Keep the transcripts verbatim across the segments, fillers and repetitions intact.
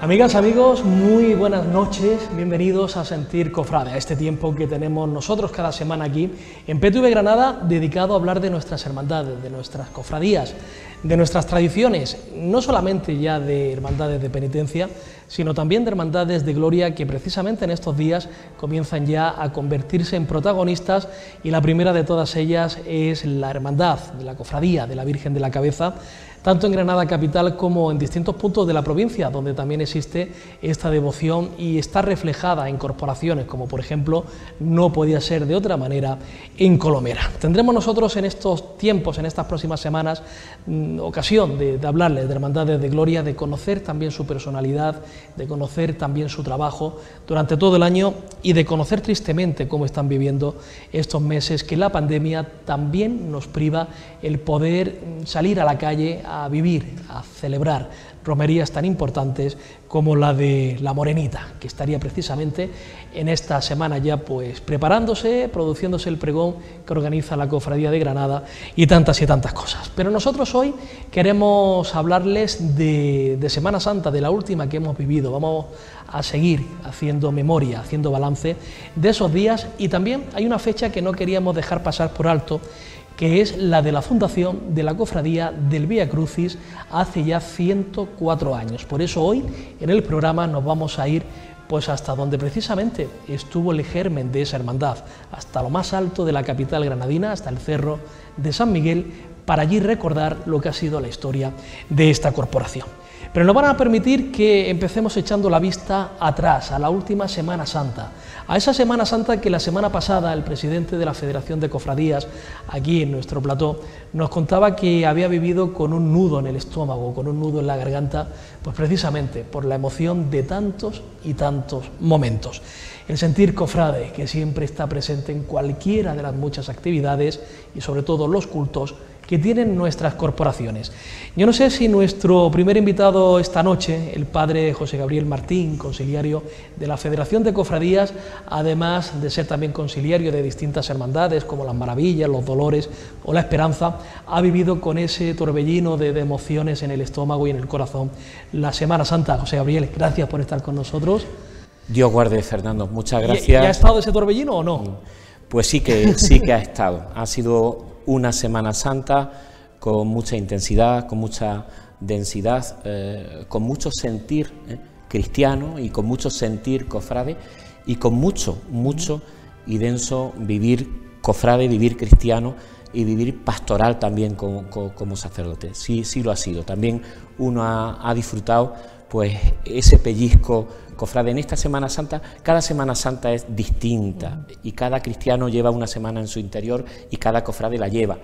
Amigas, amigos, muy buenas noches, bienvenidos a Sentir Cofrade, a este tiempo que tenemos nosotros cada semana aquí en P T V Granada, dedicado a hablar de nuestras hermandades, de nuestras cofradías, de nuestras tradiciones, no solamente ya de hermandades de penitencia, sino también de hermandades de gloria que precisamente en estos días comienzan ya a convertirse en protagonistas, y la primera de todas ellas es la hermandad de la cofradía de la Virgen de la Cabeza, tanto en Granada capital como en distintos puntos de la provincia, donde también existe esta devoción y está reflejada en corporaciones, como por ejemplo, no podía ser de otra manera, en Colomera. Tendremos nosotros en estos tiempos, en estas próximas semanas, mmm, ocasión de, de hablarles de hermandades de gloria, de conocer también su personalidad, de conocer también su trabajo durante todo el año y de conocer tristemente cómo están viviendo estos meses que la pandemia también nos priva el poder salir a la calle a vivir, a celebrar romerías tan importantes como la de la Morenita, que estaría precisamente en esta semana ya pues preparándose, produciéndose el pregón que organiza la Cofradía de Granada y tantas y tantas cosas. Pero nosotros hoy queremos hablarles de, de Semana Santa, de la última que hemos vivido. Vamos a seguir haciendo memoria, haciendo balance de esos días, y también hay una fecha que no queríamos dejar pasar por alto, que es la de la fundación de la Cofradía del Vía Crucis hace ya ciento cuatro años. Por eso hoy en el programa nos vamos a ir pues hasta donde precisamente estuvo el germen de esa hermandad, hasta lo más alto de la capital granadina, hasta el Cerro de San Miguel, para allí recordar lo que ha sido la historia de esta corporación. Pero nos van a permitir que empecemos echando la vista atrás, a la última Semana Santa, a esa Semana Santa que la semana pasada el presidente de la Federación de Cofradías, aquí en nuestro plató, nos contaba que había vivido con un nudo en el estómago, con un nudo en la garganta, pues precisamente por la emoción de tantos y tantos momentos. El sentir cofrade, que siempre está presente en cualquiera de las muchas actividades y sobre todo los cultos que tienen nuestras corporaciones. Yo no sé si nuestro primer invitado esta noche, el padre José Gabriel Martín, conciliario de la Federación de Cofradías, además de ser también conciliario de distintas hermandades como las Maravillas, los Dolores o la Esperanza, ha vivido con ese torbellino de, de emociones en el estómago y en el corazón la Semana Santa. José Gabriel, gracias por estar con nosotros. Dios guarde, Fernando, muchas gracias. ¿Y, y ha estado ese torbellino o no? Pues sí que, sí que ha estado. Ha sido una Semana Santa con mucha intensidad, con mucha densidad, eh, con mucho sentir eh, cristiano y con mucho sentir cofrade y con mucho, mucho y denso vivir cofrade, vivir cristiano y vivir pastoral también como, como, como sacerdote. Sí, sí lo ha sido. También uno ha, ha disfrutado pues ese pellizco cofrade. En esta Semana Santa, cada Semana Santa es distinta y cada cristiano lleva una semana en su interior y cada cofrade la lleva.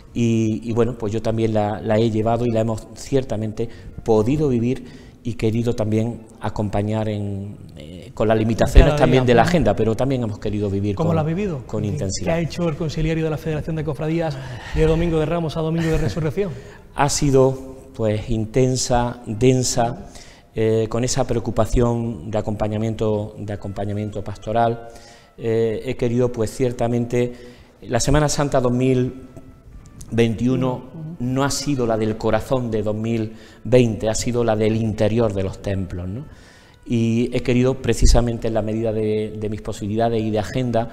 Y, y bueno, pues yo también la, la he llevado y la hemos ciertamente podido vivir y querido también acompañar en, eh, con las limitaciones día, también de la agenda, pero también hemos querido vivir ¿Cómo con, la has vivido? con intensidad. ¿Qué ha hecho el conciliario de la Federación de Cofradías de Domingo de Ramos a Domingo de Resurrección? Ha sido pues intensa, densa, Eh, con esa preocupación de acompañamiento, de acompañamiento pastoral. Eh, he querido, pues ciertamente, la Semana Santa dos mil veintiuno no ha sido la del corazón de dos mil veinte, ha sido la del interior de los templos, ¿no? Y he querido, precisamente en la medida de, de mis posibilidades y de agenda,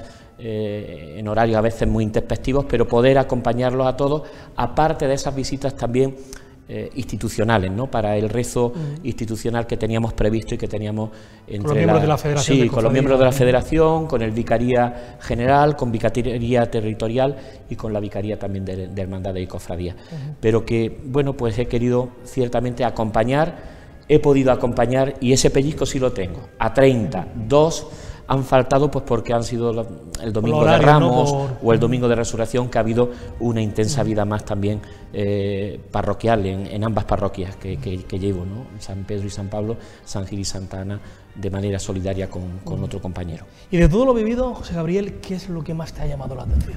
eh, en horarios a veces muy intempestivos, pero poder acompañarlos a todos, aparte de esas visitas también Eh, institucionales, ¿no? Para el rezo mm. institucional que teníamos previsto y que teníamos entre con los miembros la, de la Federación. Sí, de con los miembros de la Federación, con el Vicaría General, con Vicaría Territorial y con la Vicaría también de, de Hermandades y Cofradías. Uh-huh. Pero que, bueno, pues he querido ciertamente acompañar, he podido acompañar y ese pellizco sí lo tengo, a treinta, dos han faltado pues porque han sido el Domingo horario, de Ramos, ¿no? Por... o el Domingo de Resurrección, que ha habido una intensa vida más también eh, parroquial en, en ambas parroquias que, que, que llevo, ¿no? San Pedro y San Pablo, San Gil y Santa Ana, de manera solidaria con, con otro compañero. Y de todo lo vivido, José Gabriel, ¿qué es lo que más te ha llamado la atención?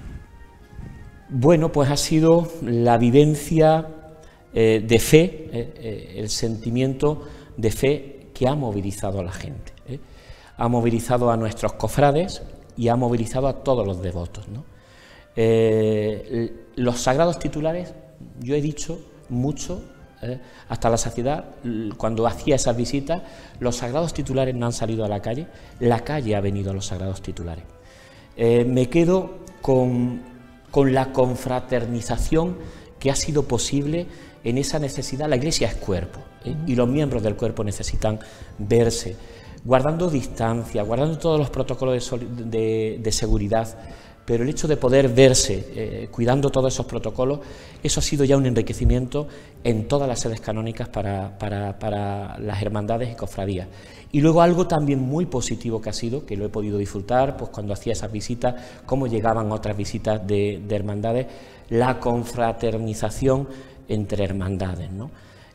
Bueno, pues ha sido la vivencia eh, de fe, eh, eh, el sentimiento de fe que ha movilizado a la gente. ¿eh? Ha movilizado a nuestros cofrades y ha movilizado a todos los devotos, ¿no? Eh, los sagrados titulares, yo he dicho mucho eh, hasta la saciedad. Cuando hacía esas visitas, los sagrados titulares no han salido a la calle, la calle ha venido a los sagrados titulares. Eh, me quedo con, con la confraternización que ha sido posible en esa necesidad. La Iglesia es cuerpo, ¿eh? Y los miembros del cuerpo necesitan verse, guardando distancia, guardando todos los protocolos de, sol, de, de seguridad, pero el hecho de poder verse, eh, cuidando todos esos protocolos, eso ha sido ya un enriquecimiento en todas las sedes canónicas para, para, para las hermandades y cofradías. Y luego algo también muy positivo que ha sido, que lo he podido disfrutar, pues cuando hacía esas visitas, cómo llegaban otras visitas de, de hermandades, la confraternización entre hermandades, ¿no?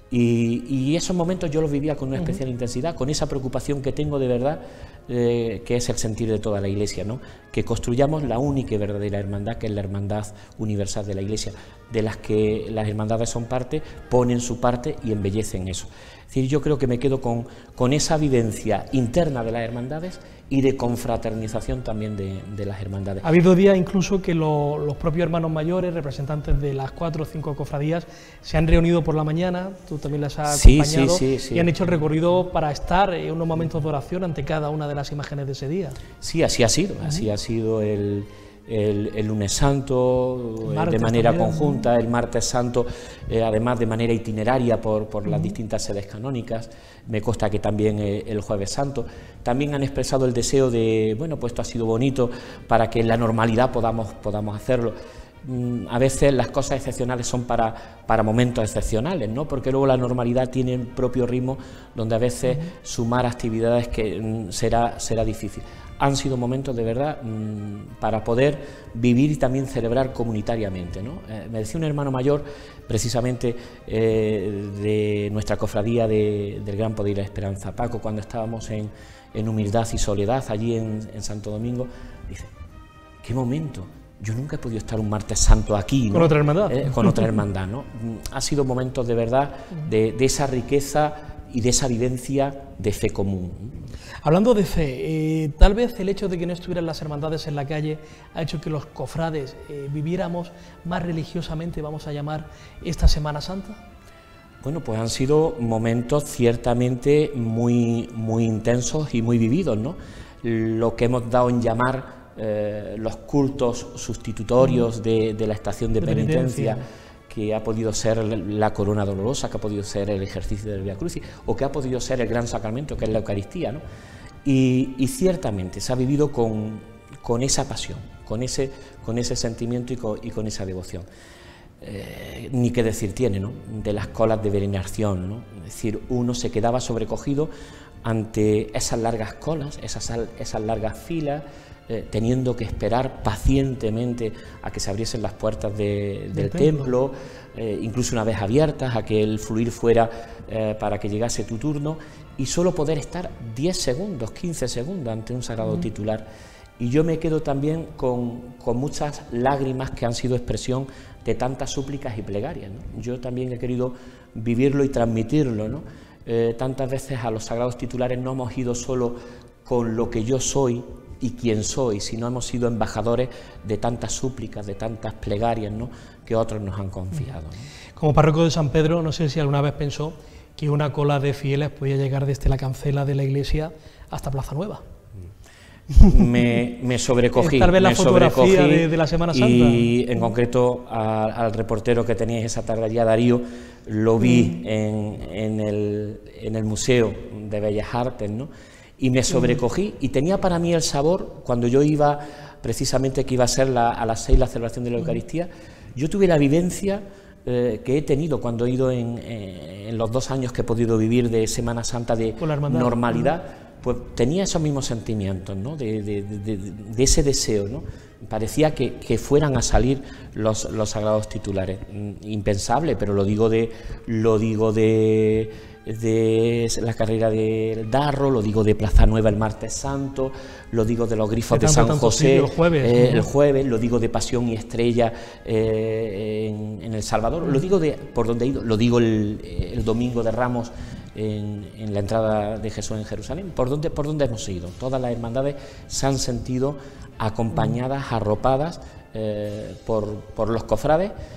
Y, y esos momentos yo los vivía con una especial uh-huh. intensidad, con esa preocupación que tengo de verdad, eh, que es el sentir de toda la Iglesia, ¿no? Que construyamos la única y verdadera hermandad, que es la hermandad universal de la Iglesia, de las que las hermandades son parte, ponen su parte y embellecen eso. Es decir, yo creo que me quedo con, con esa vivencia interna de las hermandades y de confraternización también de, de las hermandades. Ha habido días incluso que lo, los propios hermanos mayores, representantes de las cuatro o cinco cofradías, se han reunido por la mañana, tú también las has sí, acompañado, sí, sí, sí. y han hecho el recorrido para estar en unos momentos de oración ante cada una de las imágenes de ese día. Sí, así ha sido, uh-huh. así ha sido el... El, el lunes santo, el de manera también. conjunta, el martes santo, eh, además de manera itineraria por, por las uh-huh. distintas sedes canónicas, me consta que también eh, el jueves santo. También han expresado el deseo de, bueno, pues esto ha sido bonito para que en la normalidad podamos, podamos hacerlo. Mm, a veces las cosas excepcionales son para, para momentos excepcionales, ¿no? Porque luego la normalidad tiene el propio ritmo donde a veces uh-huh. sumar actividades que mm, será, será difícil. Han sido momentos de verdad mmm, para poder vivir y también celebrar comunitariamente, ¿no? Eh, me decía un hermano mayor, precisamente eh, de nuestra cofradía de, del Gran Poder y la Esperanza, Paco, cuando estábamos en, en humildad y soledad allí en, en Santo Domingo, dice, qué momento, yo nunca he podido estar un martes santo aquí, ¿no? Con otra hermandad. Eh, con otra hermandad, ¿no? Ha sido momentos de verdad de, de esa riqueza y de esa vivencia de fe común. Hablando de fe, eh, tal vez el hecho de que no estuvieran las hermandades en la calle ha hecho que los cofrades eh, viviéramos más religiosamente, vamos a llamar, esta Semana Santa. Bueno, pues han sido momentos ciertamente muy, muy intensos y muy vividos, ¿no? Lo que hemos dado en llamar eh, los cultos sustitutorios de, de la estación de, de penitencia, penitencia, que ha podido ser la corona dolorosa, que ha podido ser el ejercicio del Vía Crucis, o que ha podido ser el gran sacramento, que es la Eucaristía, ¿no? Y, y ciertamente se ha vivido con, con esa pasión, con ese, con ese sentimiento y con, y con esa devoción. Eh, ni qué decir tiene, ¿no? De las colas de veneración, ¿no? Es decir, uno se quedaba sobrecogido ante esas largas colas, esas, esas largas filas, Eh, teniendo que esperar pacientemente a que se abriesen las puertas de, del templo, templo eh, incluso una vez abiertas, a que el fluir fuera eh, para que llegase tu turno, y solo poder estar diez segundos, quince segundos ante un sagrado mm. titular. Y yo me quedo también con, con muchas lágrimas que han sido expresión de tantas súplicas y plegarias, ¿no? Yo también he querido vivirlo y transmitirlo, ¿no? Eh, tantas veces a los sagrados titulares no hemos ido solo con lo que yo soy y quién soy, si no hemos sido embajadores de tantas súplicas, de tantas plegarias, ¿no?, que otros nos han confiado, ¿no? Como párroco de San Pedro, no sé si alguna vez pensó que una cola de fieles podía llegar desde la cancela de la iglesia hasta Plaza Nueva. Me, me sobrecogí, tal vez la me fotografía sobrecogí de, de la Semana Santa. Y en concreto a, al reportero que teníais esa tarde allí, a Darío, lo vi mm. en, en, el, en el Museo de Bellas Artes, ¿no? Y me sobrecogí, y tenía para mí el sabor, cuando yo iba, precisamente que iba a ser la, a las seis la celebración de la Eucaristía, yo tuve la vivencia eh, que he tenido cuando he ido en, eh, en los dos años que he podido vivir de Semana Santa de normalidad, pues tenía esos mismos sentimientos, ¿no?, de, de, de, de ese deseo, ¿no? Parecía que, que fueran a salir los, los sagrados titulares. Impensable, pero lo digo de... Lo digo de de la carrera del Darro, lo digo de Plaza Nueva el martes santo, lo digo de los grifos de, de San José el jueves, eh, ¿no? el jueves, lo digo de Pasión y Estrella eh, en, en El Salvador, lo digo de por donde he ido, lo digo el, el domingo de Ramos en, en la entrada de Jesús en Jerusalén, por donde, por donde hemos ido. Todas las hermandades se han sentido acompañadas, arropadas eh, por, por los cofrades,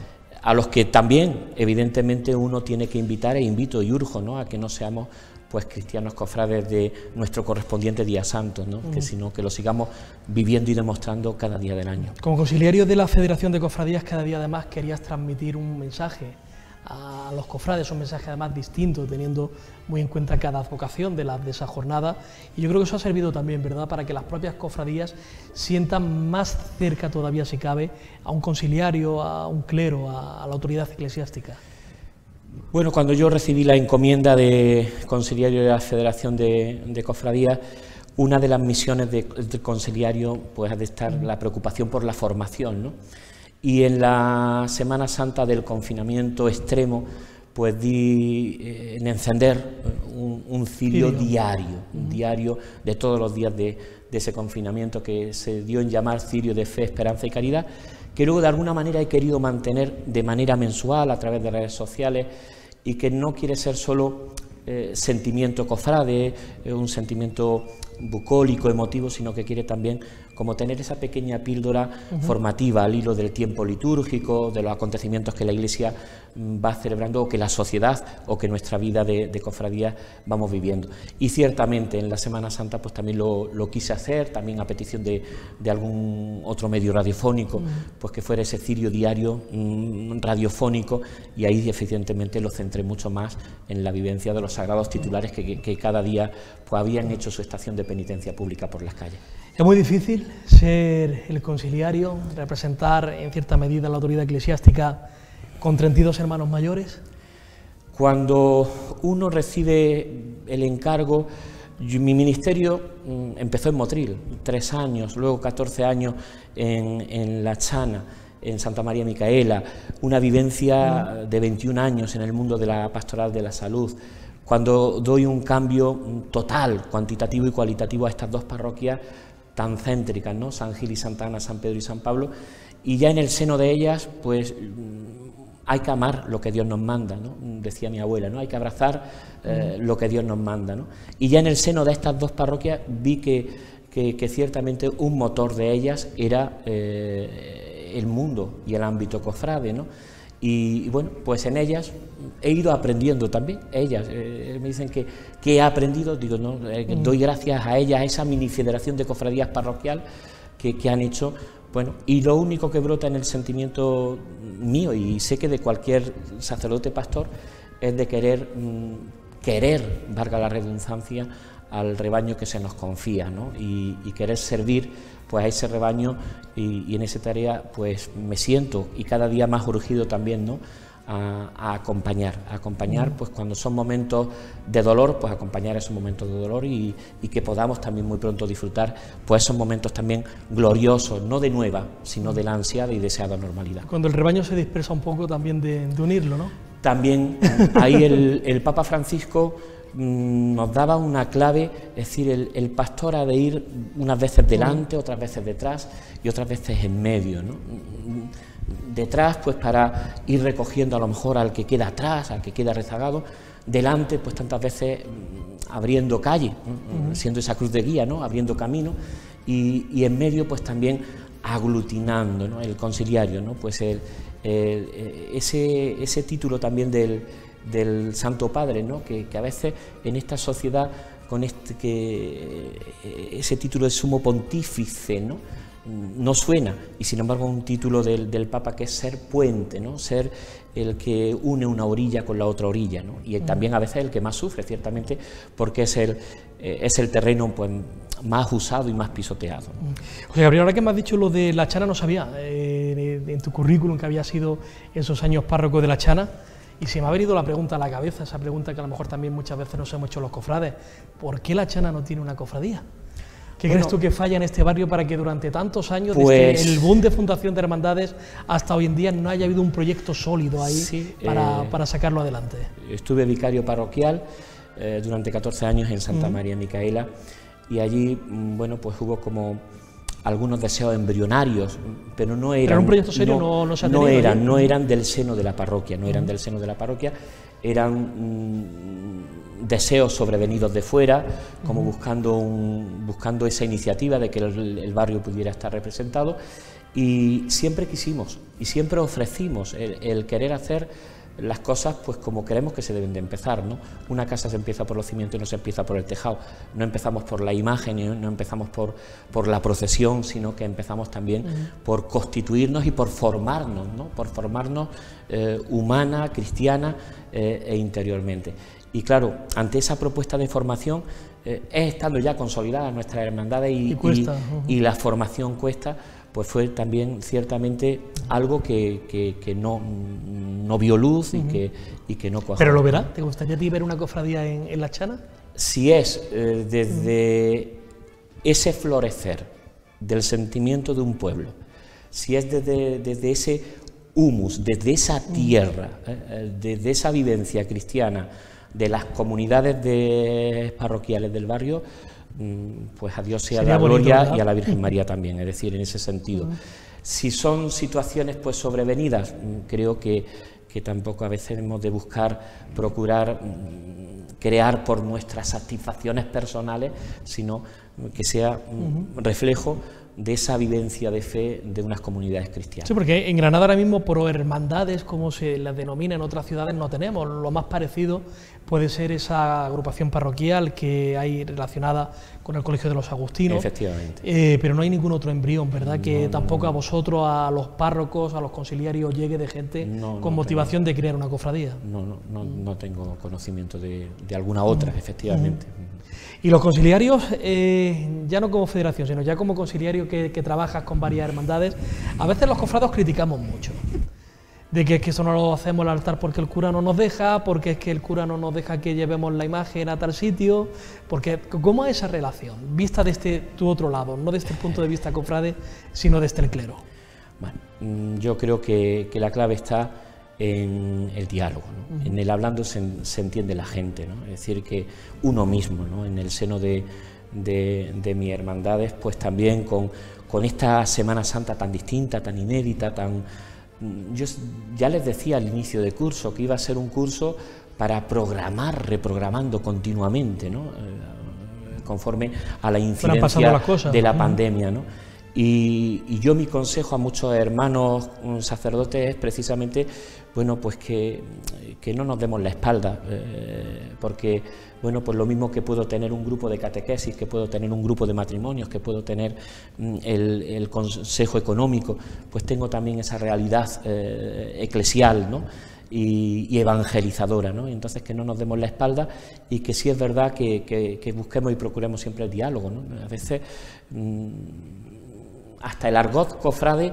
a los que también, evidentemente, uno tiene que invitar, e invito y urjo, ¿no?, a que no seamos pues cristianos cofrades de nuestro correspondiente día santo, ¿no?, mm. que sino que lo sigamos viviendo y demostrando cada día del año. Como conciliario de la Federación de Cofradías, cada día además querías transmitir un mensaje a los cofrades, un mensaje además distinto, teniendo muy en cuenta cada vocación de, la, de esa jornada, y yo creo que eso ha servido también, ¿verdad?, para que las propias cofradías sientan más cerca todavía, si cabe, a un conciliario, a un clero, a, a la autoridad eclesiástica. Bueno, cuando yo recibí la encomienda de conciliario de la Federación de, de Cofradías, una de las misiones de, del conciliario pues ha de estar la preocupación por la formación, ¿no? Y en la Semana Santa del confinamiento extremo, pues di eh, en encender un, un cirio Cirio. diario, un uh-huh. diario de todos los días de, de ese confinamiento, que se dio en llamar cirio de fe, esperanza y caridad, que luego de alguna manera he querido mantener de manera mensual a través de redes sociales, y que no quiere ser solo eh, sentimiento cofrade, eh, un sentimiento bucólico, emotivo, sino que quiere también como tener esa pequeña píldora uh-huh. formativa al hilo del tiempo litúrgico, de los acontecimientos que la Iglesia va celebrando, o que la sociedad o que nuestra vida de, de cofradía vamos viviendo. Y ciertamente en la Semana Santa pues también lo, lo quise hacer, también a petición de, de algún otro medio radiofónico, uh-huh. pues que fuera ese cirio diario mmm, radiofónico, y ahí eficientemente lo centré mucho más en la vivencia de los sagrados titulares que, que, que cada día pues habían hecho su estación de penitencia pública por las calles. Es muy difícil ser el conciliario, representar en cierta medida la autoridad eclesiástica con treinta y dos hermanos mayores. Cuando uno recibe el encargo, yo, mi ministerio mm, empezó en Motril, tres años, luego catorce años en, en La Chana, en Santa María Micaela, una vivencia de veintiún años en el mundo de la pastoral de la salud. Cuando doy un cambio total, cuantitativo y cualitativo a estas dos parroquias tan céntricas, ¿no?, San Gil y Santa Ana, San Pedro y San Pablo, y ya en el seno de ellas, pues hay que amar lo que Dios nos manda, ¿no?, decía mi abuela, ¿no?, hay que abrazar eh, lo que Dios nos manda, ¿no?, y ya en el seno de estas dos parroquias vi que, que, que ciertamente un motor de ellas era eh, el mundo y el ámbito cofrade, ¿no?, y, y bueno, pues en ellas he ido aprendiendo también, ellas eh, me dicen que, que he aprendido, digo, no, eh, mm. doy gracias a ellas, a esa mini federación de cofradías parroquial que, que han hecho, bueno, y lo único que brota en el sentimiento mío, y sé que de cualquier sacerdote pastor, es de querer, mm, querer, valga la redundancia, al rebaño que se nos confía, ¿no?, y, y querer servir pues a ese rebaño, y, y en esa tarea pues me siento y cada día más urgido también, ¿no?, a, a acompañar, a acompañar pues cuando son momentos de dolor, pues acompañar esos momentos de dolor, y, y que podamos también muy pronto disfrutar pues esos momentos también gloriosos, no de nueva, sino de la ansiada y deseada normalidad. Cuando el rebaño se dispersa un poco también de, de unirlo, ¿no? También ahí el, el Papa Francisco nos daba una clave, es decir, el, el pastor ha de ir unas veces delante, otras veces detrás y otras veces en medio, ¿no? Detrás, pues para ir recogiendo a lo mejor al que queda atrás, al que queda rezagado; delante, pues tantas veces abriendo calle, ¿no?, uh-huh. siendo esa cruz de guía, ¿no?, abriendo camino, y, y en medio, pues también aglutinando, ¿no?, el conciliario, ¿no?, pues el, el, ese, ese título también del del Santo Padre, ¿no?, que, que a veces en esta sociedad, con este que ese título de sumo pontífice, ¿no?, no suena, y sin embargo un título del, del Papa, que es ser puente, ¿no?, ser el que une una orilla con la otra orilla, ¿no?, y también a veces el que más sufre, ciertamente, porque es el, eh, es el terreno pues más usado y más pisoteado, ¿no? José Gabriel, ahora que me has dicho lo de La Chana, no sabía eh, en tu currículum que había sido esos años párroco de La Chana. Y se me ha venido la pregunta a la cabeza, esa pregunta que a lo mejor también muchas veces nos hemos hecho los cofrades: ¿por qué La Chana no tiene una cofradía? ¿Qué bueno, crees tú que falla en este barrio para que durante tantos años, pues, desde el boom de fundación de hermandades hasta hoy en día, no haya habido un proyecto sólido ahí sí, para, eh, para sacarlo adelante? Estuve vicario parroquial eh, durante catorce años en Santa uh-huh. María Micaela, y allí, bueno, pues hubo como algunos deseos embrionarios, pero no eran... ¿Era un proyecto serio? No, no, no, se ha no eran, no eran del seno de la parroquia, no eran uh-huh. del seno de la parroquia, eran mmm, deseos sobrevenidos de fuera, como uh-huh. buscando, un, buscando esa iniciativa de que el, el barrio pudiera estar representado, y siempre quisimos y siempre ofrecimos el, el querer hacer las cosas pues como queremos que se deben de empezar, ¿no? Una casa se empieza por los cimientos y no se empieza por el tejado, no empezamos por la imagen, no, no empezamos por, por la procesión, sino que empezamos también uh-huh. por constituirnos y por formarnos, ¿no? Por formarnos eh, humana, cristiana eh, e interiormente. Y claro, ante esa propuesta de formación, eh, es estando ya consolidadas nuestras hermandades y, y, cuesta, y, uh-huh. y la formación cuesta, pues fue también ciertamente algo que, que, que no, no vio luz y, uh-huh. que, y que no cuajó. ¿Pero lo verá? ¿Te gustaría a ti ver una cofradía en, en La Chana? Si es eh, desde uh-huh. ese florecer del sentimiento de un pueblo, si es desde, desde ese humus, desde esa tierra, eh, desde esa vivencia cristiana de las comunidades de, parroquiales del barrio, pues a Dios sea la gloria, ¿verdad? Y a la Virgen María también, es decir, en ese sentido. Uh-huh. Si son situaciones pues sobrevenidas, creo que, que tampoco a veces hemos de buscar, procurar crear por nuestras satisfacciones personales, sino que sea un uh-huh. reflejo de esa vivencia de fe de unas comunidades cristianas. Sí, porque en Granada ahora mismo prohermandades, como se las denomina en otras ciudades, no tenemos. Lo más parecido puede ser esa agrupación parroquial que hay relacionada con el Colegio de los Agustinos. Efectivamente. Eh, pero no hay ningún otro embrión, ¿verdad? Que no, tampoco no, no. a vosotros, a los párrocos, a los conciliarios, llegue de gente no, con no motivación tengo. de crear una cofradía. No, no, no, no tengo conocimiento de, de alguna otra, uh-huh. efectivamente. Uh-huh. Y los conciliarios, eh, ya no como federación, sino ya como conciliario que, que trabajas con varias hermandades, a veces los cofrados criticamos mucho, de que, que eso no lo hacemos al altar porque el cura no nos deja, porque es que el cura no nos deja que llevemos la imagen a tal sitio, porque ¿cómo es esa relación? Vista desde tu otro lado, no desde el punto de vista cofrade, sino desde el clero. Bueno, yo creo que, que la clave está en el diálogo, ¿no? Uh-huh. En el hablando se, se entiende la gente, ¿no? Es decir, que uno mismo, ¿no? En el seno de, de, de mis hermandades, pues también con, con esta Semana Santa tan distinta, tan inédita, tan... Yo ya les decía al inicio de curso que iba a ser un curso para programar, reprogramando continuamente, ¿no? Eh, conforme a la incidencia las cosas, de la uh-huh. pandemia, ¿no? Y, y yo mi consejo a muchos hermanos sacerdotes es precisamente, bueno, pues que, que no nos demos la espalda, eh, porque, bueno, pues lo mismo que puedo tener un grupo de catequesis, que puedo tener un grupo de matrimonios, que puedo tener mm, el, el consejo económico, pues tengo también esa realidad eh, eclesial, ¿no? Y, y evangelizadora, ¿no? Y entonces que no nos demos la espalda y que sí es verdad que, que, que busquemos y procuremos siempre el diálogo, ¿no? A veces... Mm, hasta el argot cofrade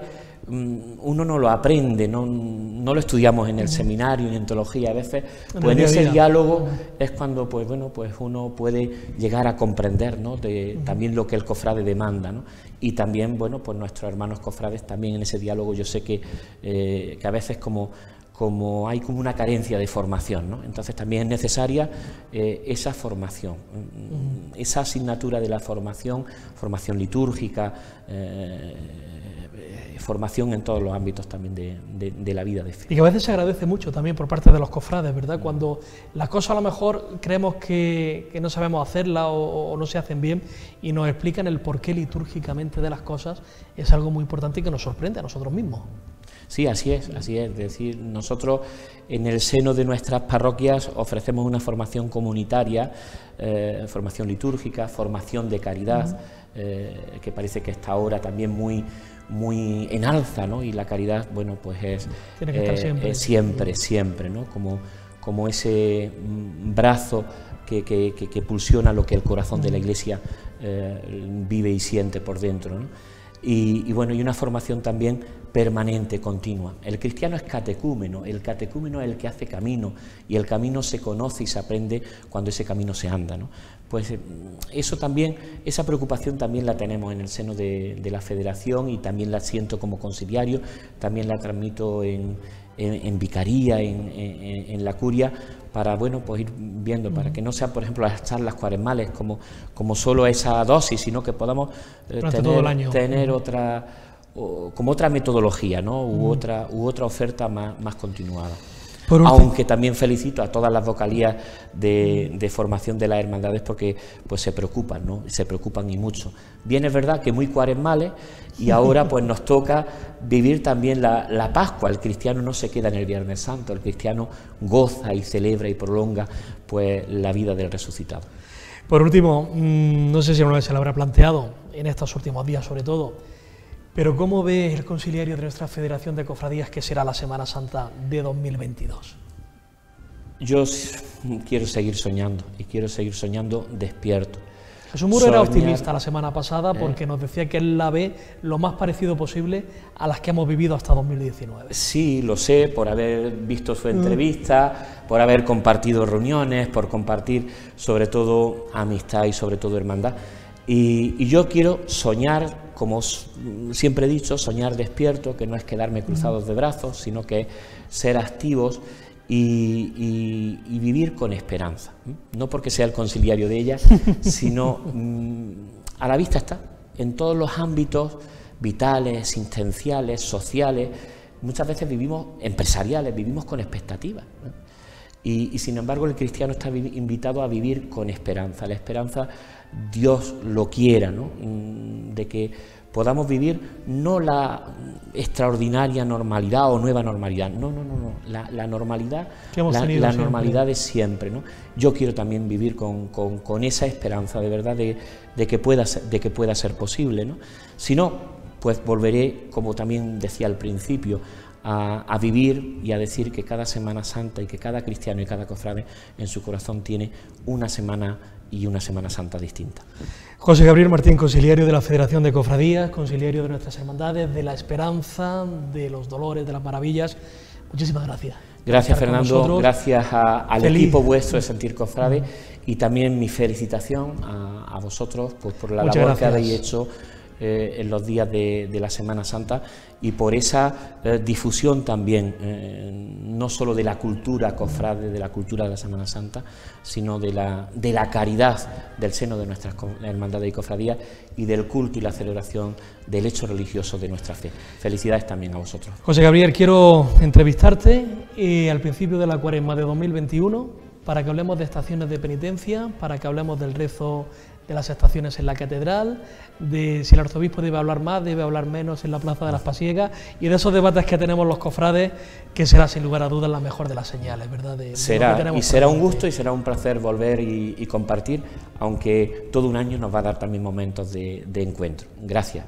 uno no lo aprende, no, no lo estudiamos en el seminario, en teología, a veces pues en ese diálogo es cuando pues bueno pues uno puede llegar a comprender, ¿no? de, también lo que el cofrade demanda, ¿no? Y también bueno pues nuestros hermanos cofrades también en ese diálogo yo sé que, eh, que a veces como como hay como una carencia de formación, ¿no? Entonces también es necesaria eh, esa formación, uh-huh. esa asignatura de la formación, formación litúrgica, eh, formación en todos los ámbitos también de, de, de la vida de fe. Y que a veces se agradece mucho también por parte de los cofrades, ¿verdad? Cuando las cosas a lo mejor creemos que, que no sabemos hacerlas o, o no se hacen bien y nos explican el porqué litúrgicamente de las cosas, es algo muy importante y que nos sorprende a nosotros mismos. Sí, así es, así es. Es decir, nosotros en el seno de nuestras parroquias ofrecemos una formación comunitaria, eh, formación litúrgica, formación de caridad, uh-huh. eh, que parece que está ahora también muy, muy en alza, ¿no? Y la caridad, bueno, pues es, Tiene que estar eh, siempre, es siempre, siempre, ¿no? Como, como ese mm, brazo que, que, que, que pulsiona lo que el corazón uh-huh. de la Iglesia eh, vive y siente por dentro, ¿no? Y, y bueno, y una formación también permanente, continua. El cristiano es catecúmeno, el catecúmeno es el que hace camino, y el camino se conoce y se aprende cuando ese camino se anda, ¿no? Pues eso también, esa preocupación también la tenemos en el seno de, de la Federación, y también la siento como conciliario, también la transmito en, en, en vicaría, en, en, en la curia, para bueno pues ir viendo, uh-huh. para que no sean, por ejemplo, las charlas cuaresmales como, como solo esa dosis, sino que podamos eh, tener, todo el año. tener uh-huh. otra, o, como otra metodología, ¿no? U, uh-huh. otra, u otra oferta más, más continuada. aunque también felicito a todas las vocalías de, de formación de las hermandades porque pues se preocupan, ¿no? Se preocupan y mucho. Bien es verdad que muy cuaresmales y ahora pues nos toca vivir también la, la Pascua. El cristiano no se queda en el Viernes Santo, el cristiano goza y celebra y prolonga pues la vida del resucitado. Por último, no sé si alguna vez se lo habrá planteado, en estos últimos días sobre todo, pero ¿cómo ve el conciliario de nuestra Federación de Cofradías que será la Semana Santa de dos mil veintidós? Yo quiero seguir soñando y quiero seguir soñando despierto. Jesús Muro era optimista la semana pasada porque eh. nos decía que él la ve lo más parecido posible a las que hemos vivido hasta dos mil diecinueve. Sí, lo sé, por haber visto su entrevista, mm. por haber compartido reuniones, por compartir sobre todo amistad y sobre todo hermandad. Y, y yo quiero soñar, como siempre he dicho, soñar despierto, que no es quedarme cruzados de brazos, sino que ser activos y, y, y vivir con esperanza. No porque sea el conciliario de ella, sino mmm, a la vista está, en todos los ámbitos vitales, existenciales, sociales, muchas veces vivimos, empresariales, vivimos con expectativas, ¿no? Y, y sin embargo el cristiano está invitado a vivir con esperanza. La esperanza Dios lo quiera, ¿no? De que podamos vivir no la extraordinaria normalidad o nueva normalidad, no, no, no, no. La, la normalidad, la, la normalidad de siempre, ¿no? Yo quiero también vivir con, con, con esa esperanza de verdad de, de, que pueda ser, de que pueda ser posible, ¿no? Si no, pues volveré, como también decía al principio, A, a vivir y a decir que cada Semana Santa y que cada cristiano y cada cofrade en su corazón tiene una semana y una Semana Santa distinta. José Gabriel Martín, conciliario de la Federación de Cofradías, conciliario de nuestras hermandades, de la esperanza, de los dolores, de las maravillas, muchísimas gracias. Gracias Fernando, gracias a, al Feliz. equipo vuestro de Sentir Cofrade mm. y también mi felicitación a, a vosotros pues, por la Muchas labor gracias. que habéis hecho Eh, en los días de, de la Semana Santa y por esa eh, difusión también, eh, no solo de la cultura cofrade, de la cultura de la Semana Santa, sino de la, de la caridad del seno de nuestras hermandades y cofradías y del culto y la celebración del hecho religioso de nuestra fe. Felicidades también a vosotros. José Gabriel, quiero entrevistarte eh, al principio de la Cuaresma de dos mil veintiuno para que hablemos de estaciones de penitencia, para que hablemos del rezo de las estaciones en la catedral, de si el arzobispo debe hablar más, debe hablar menos en la plaza de las Pasiegas y de esos debates que tenemos los cofrades, que será sin lugar a dudas la mejor de las señales, ¿verdad? De, será, de y será un gusto y será un placer volver y, y compartir, aunque todo un año nos va a dar también momentos de, de encuentro. Gracias.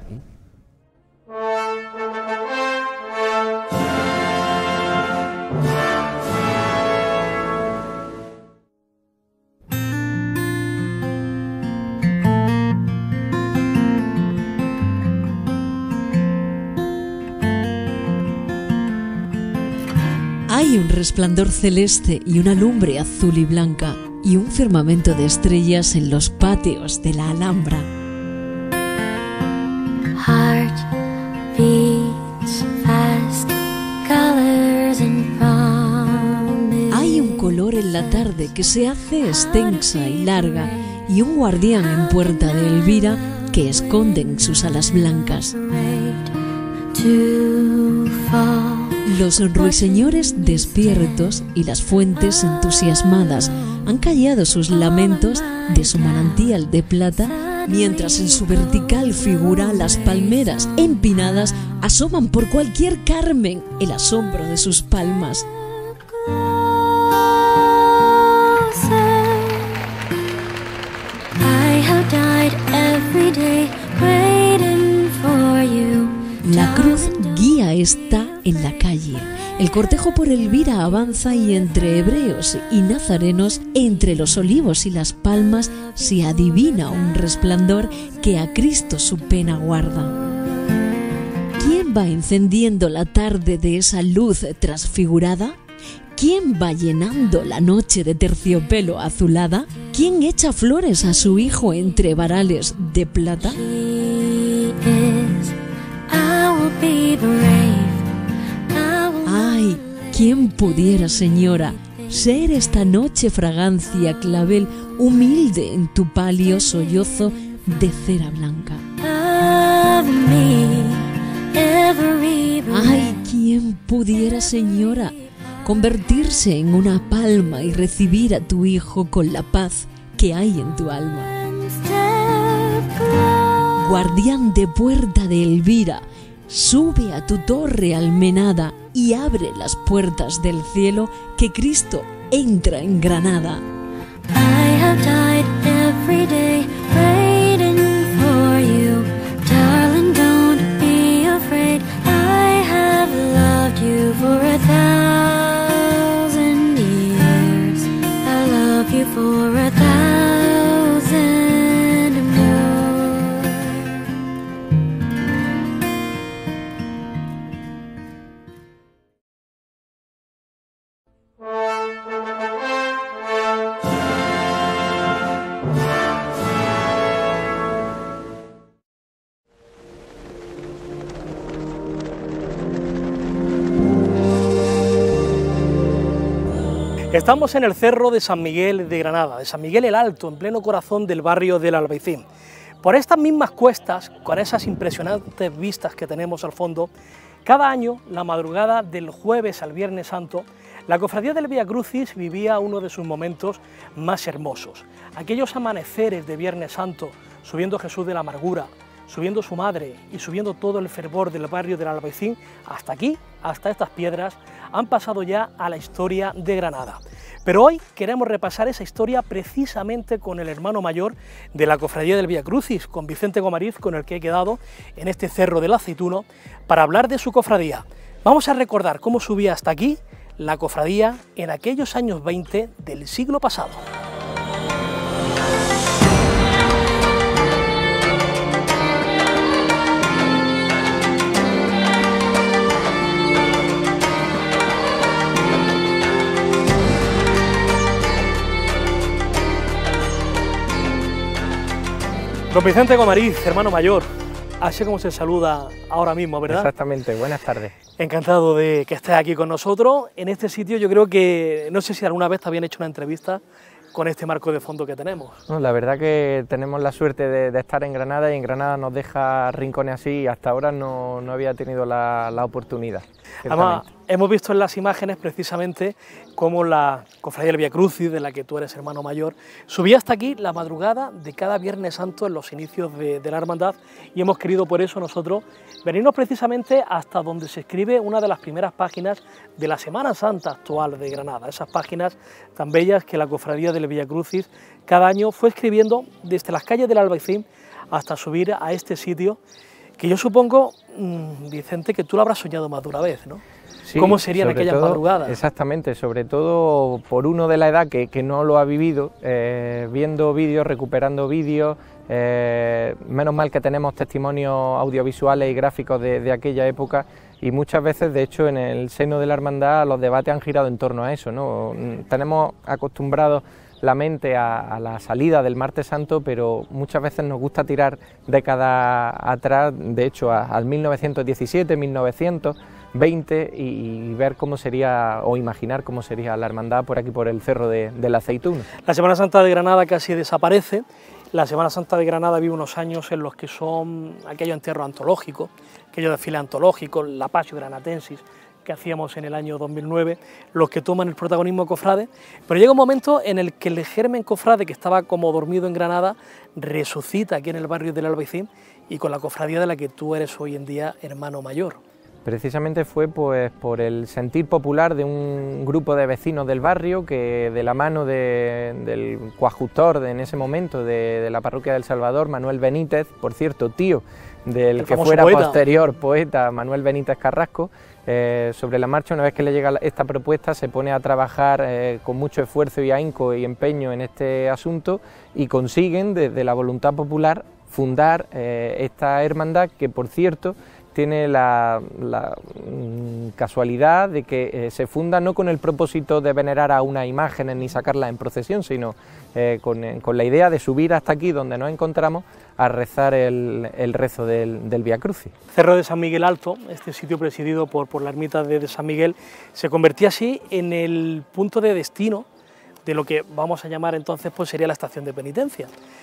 Hay un resplandor celeste y una lumbre azul y blanca y un firmamento de estrellas en los patios de la Alhambra. Heart beats fast, colors and promise. Hay un color en la tarde que se hace extensa y larga y un guardián en puerta de Elvira que esconden sus alas blancas. Los ruiseñores despiertos y las fuentes entusiasmadas han callado sus lamentos de su manantial de plata, mientras en su vertical figura las palmeras empinadas asoman por cualquier carmen el asombro de sus palmas. La cruz guía está en la calle. El cortejo por Elvira avanza y entre hebreos y nazarenos, entre los olivos y las palmas, se adivina un resplandor que a Cristo su pena guarda. ¿Quién va encendiendo la tarde de esa luz transfigurada? ¿Quién va llenando la noche de terciopelo azulada? ¿Quién echa flores a su hijo entre varales de plata? Ay, ¿quién pudiera, señora, ser esta noche fragancia clavel humilde en tu palio sollozo de cera blanca? Ay, ¿quién pudiera, señora, convertirse en una palma y recibir a tu Hijo con la paz que hay en tu alma. Guardián de puerta de Elvira, sube a tu torre almenada y abre las puertas del cielo, que Cristo entra en Granada. I have died every day waiting for you, darling, don't be afraid. I have loved you for a thousand years. I love you for a thousand more. Estamos en el cerro de San Miguel de Granada, de San Miguel el Alto, en pleno corazón del barrio del Albaicín. Por estas mismas cuestas, con esas impresionantes vistas que tenemos al fondo, cada año, la madrugada del jueves al Viernes Santo, la Cofradía del Vía Crucis vivía uno de sus momentos más hermosos. Aquellos amaneceres de Viernes Santo, subiendo Jesús de la Amargura, subiendo su madre y subiendo todo el fervor del barrio del Albaicín, hasta aquí, hasta estas piedras, han pasado ya a la historia de Granada. Pero hoy queremos repasar esa historia precisamente con el hermano mayor de la Cofradía del Vía Crucis, con Vicente Gomariz, con el que he quedado en este Cerro del Aceituno, para hablar de su cofradía. Vamos a recordar cómo subía hasta aquí la cofradía en aquellos años veinte del siglo pasado. Don Vicente Gomariz, hermano mayor, así como se saluda ahora mismo, ¿verdad? Exactamente, buenas tardes. Encantado de que estés aquí con nosotros. En este sitio yo creo que, no sé si alguna vez te habían hecho una entrevista con este marco de fondo que tenemos. No, la verdad que tenemos la suerte de, de estar en Granada, y en Granada nos deja rincones así, y hasta ahora no, no había tenido la, la oportunidad. Además, hemos visto en las imágenes precisamente cómo la Cofradía del Vía Crucis, de la que tú eres hermano mayor, subía hasta aquí la madrugada de cada Viernes Santo en los inicios de, de la hermandad, y hemos querido por eso nosotros venirnos precisamente hasta donde se escribe una de las primeras páginas de la Semana Santa actual de Granada, esas páginas tan bellas que la Cofradía del Vía Crucis cada año fue escribiendo desde las calles del Albaicín hasta subir a este sitio, que yo supongo, mmm, Vicente, que tú lo habrás soñado más de una vez, ¿no? Sí, ¿cómo serían aquellas todo, madrugadas? Exactamente, sobre todo por uno de la edad que, que no lo ha vivido, eh, viendo vídeos, recuperando vídeos, eh, menos mal que tenemos testimonios audiovisuales y gráficos de, de aquella época, y muchas veces, de hecho, en el seno de la hermandad los debates han girado en torno a eso, ¿no? Tenemos acostumbrados la mente a, a la salida del Martes Santo, pero muchas veces nos gusta tirar décadas atrás, de hecho a, al mil novecientos diecisiete, mil novecientos veinte, y, y ver cómo sería, o imaginar cómo sería la hermandad por aquí, por el Cerro de, del Aceituno. La Semana Santa de Granada casi desaparece. La Semana Santa de Granada vive unos años en los que son aquellos entierros antológicos, aquellos desfiles antológicos, la Passio Granatensis, que hacíamos en el año dos mil nueve, los que toman el protagonismo cofrade, pero llega un momento en el que el germen cofrade, que estaba como dormido en Granada, resucita aquí en el barrio del Albaicín, y con la cofradía de la que tú eres hoy en día hermano mayor. Precisamente fue pues por el sentir popular de un grupo de vecinos del barrio que, de la mano de, del coadjutor de, en ese momento de, de la parroquia del Salvador, Manuel Benítez, por cierto tío del el que fuera poeta. posterior poeta Manuel Benítez Carrasco, eh, sobre la marcha, una vez que le llega esta propuesta, se pone a trabajar eh, con mucho esfuerzo y ahínco y empeño en este asunto, y consiguen, desde la voluntad popular, fundar eh, esta hermandad, que por cierto tiene la, la mm, casualidad de que eh, se funda no con el propósito de venerar a unas imágenes ni sacarlas en procesión, sino eh, con, eh, con la idea de subir hasta aquí donde nos encontramos a rezar el, el rezo del, del Vía Crucis. Cerro de San Miguel Alto, este sitio presidido por, por la ermita de, de San Miguel, se convertía así en el punto de destino de lo que vamos a llamar entonces pues sería la estación de penitencia.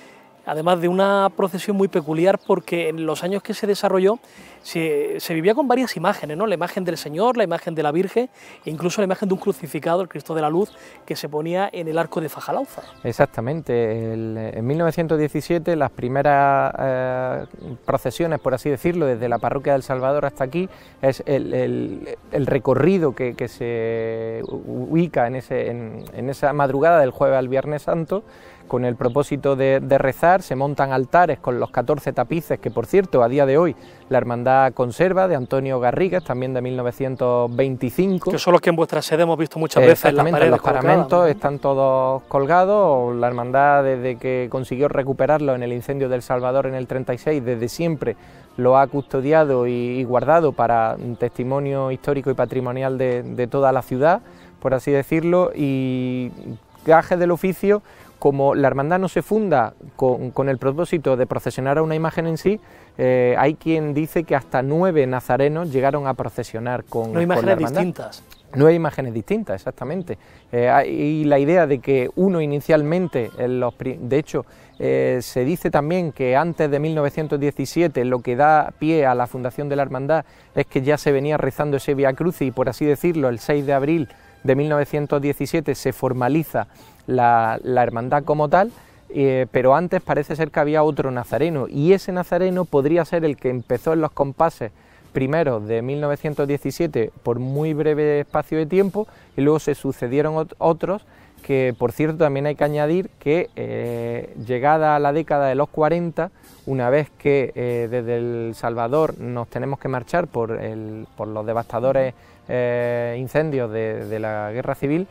además de una procesión muy peculiar, porque en los años que se desarrolló se, se vivía con varias imágenes, ¿no? La imagen del Señor, la imagen de la Virgen e incluso la imagen de un crucificado, el Cristo de la Luz, que se ponía en el arco de Fajalauza. Exactamente, el, en mil novecientos diecisiete las primeras eh, procesiones, por así decirlo, desde la parroquia del Salvador hasta aquí, es el, el, el recorrido que, que se ubica en, ese, en, en esa madrugada del jueves al Viernes Santo, con el propósito de, de rezar. Se montan altares con los catorce tapices que, por cierto, a día de hoy la hermandad conserva, de Antonio Garrigues, también de mil novecientos veinticinco. Que son los que en vuestra sede hemos visto muchas veces en las paredes. Los paramentos están todos colgados. La hermandad, desde que consiguió recuperarlo en el incendio del Salvador en el treinta y seis, desde siempre lo ha custodiado y, y guardado para un testimonio histórico y patrimonial de, de toda la ciudad, por así decirlo, y gajes del oficio. Como la hermandad no se funda con, con el propósito de procesionar a una imagen en sí, eh, hay quien dice que hasta nueve nazarenos llegaron a procesionar con, no imágenes con la hermandad. distintas. Nueve imágenes distintas, exactamente. Eh, y la idea de que uno inicialmente, en los, de hecho, eh, se dice también que antes de mil novecientos diecisiete lo que da pie a la fundación de la hermandad es que ya se venía rezando ese Vía Crucis y, por así decirlo, el seis de abril de mil novecientos diecisiete se formaliza la, la hermandad como tal, eh, pero antes parece ser que había otro nazareno, y ese nazareno podría ser el que empezó en los compases primero de mil novecientos diecisiete por muy breve espacio de tiempo, y luego se sucedieron ot otros que, por cierto, también hay que añadir que eh, llegada a la década de los cuarenta, una vez que eh, desde El Salvador nos tenemos que marchar por, el, por los devastadores eh, incendios de, de la Guerra Civil,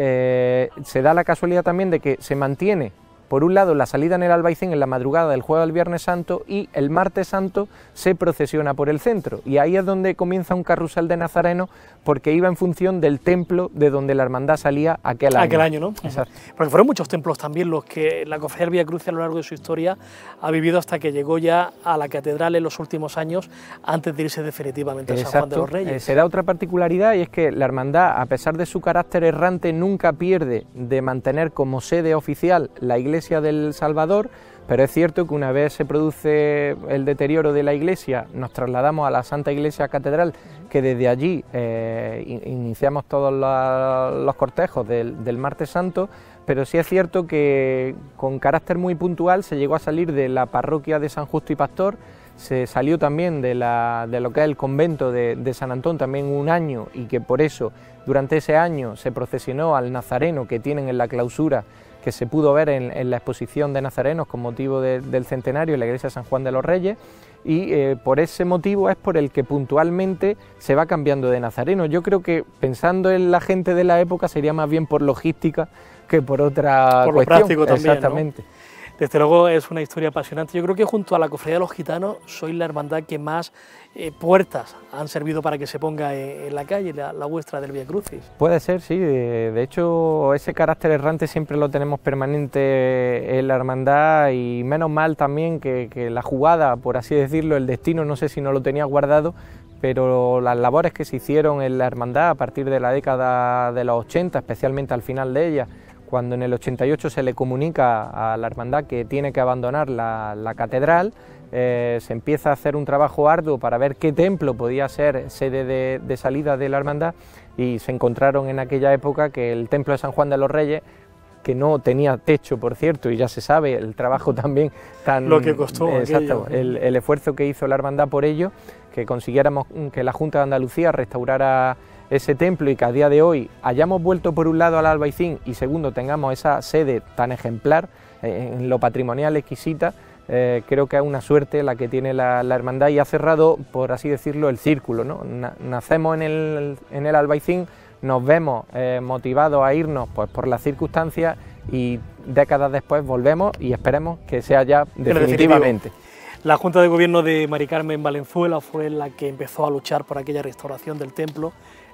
eh, se da la casualidad también de que se mantiene, por un lado, la salida en el Albaicín en la madrugada del jueves al Viernes Santo, y el Martes Santo se procesiona por el centro, y ahí es donde comienza un carrusel de nazarenos, porque iba en función del templo de donde la hermandad salía aquel año. Aquel año, ¿no? Exacto. Porque fueron muchos templos también los que la Cofradía del Vía Crucis a lo largo de su historia ha vivido hasta que llegó ya a la catedral en los últimos años, antes de irse definitivamente a San Juan de los Reyes. Eh, se da otra particularidad, y es que la hermandad, a pesar de su carácter errante, nunca pierde de mantener como sede oficial la iglesia del Salvador, pero es cierto que una vez se produce el deterioro de la iglesia, nos trasladamos a la Santa Iglesia Catedral, que desde allí eh, iniciamos todos los, los cortejos del, del Martes Santo, pero sí es cierto que con carácter muy puntual se llegó a salir de la parroquia de San Justo y Pastor, se salió también de, la, de lo que es el convento de, de San Antón también un año, y que por eso durante ese año se procesionó al nazareno que tienen en la clausura, que se pudo ver en, en la exposición de nazarenos con motivo de, del centenario en la iglesia de San Juan de los Reyes, y eh, por ese motivo es por el que puntualmente se va cambiando de nazareno. Yo creo que, pensando en la gente de la época, sería más bien por logística que por otra por cuestión. Por lo práctico también, exactamente. ¿no? Desde luego es una historia apasionante. Yo creo que junto a la Cofradía de los Gitanos sois la hermandad que más eh, puertas han servido para que se ponga en, en la calle, la, la vuestra del Vía Crucis. Puede ser, sí. De, de hecho, ese carácter errante siempre lo tenemos permanente en la hermandad, y menos mal también que, que la jugada, por así decirlo, el destino, no sé si no lo tenía guardado, pero las labores que se hicieron en la hermandad a partir de la década de los ochenta, especialmente al final de ella, cuando en el ochenta y ocho se le comunica a la hermandad que tiene que abandonar la, la catedral, eh, se empieza a hacer un trabajo arduo para ver qué templo podía ser sede de, de salida de la hermandad, y se encontraron en aquella época que el templo de San Juan de los Reyes, que no tenía techo, por cierto, y ya se sabe el trabajo también tan... Lo que costó. Exacto, aquello. el, el esfuerzo que hizo la hermandad por ello, que consiguiéramos que la Junta de Andalucía restaurara ese templo, y que a día de hoy hayamos vuelto por un lado al Albaicín, y segundo tengamos esa sede tan ejemplar, eh, en lo patrimonial exquisita. Eh, creo que es una suerte la que tiene la, la hermandad, y ha cerrado, por así decirlo, el círculo, ¿no? Na, nacemos en el, en el Albaicín, nos vemos eh, motivados a irnos pues, por las circunstancias, y décadas después volvemos, y esperemos que sea ya definitivamente. La Junta de Gobierno de Mari Carmen Valenzuela fue la que empezó a luchar por aquella restauración del templo.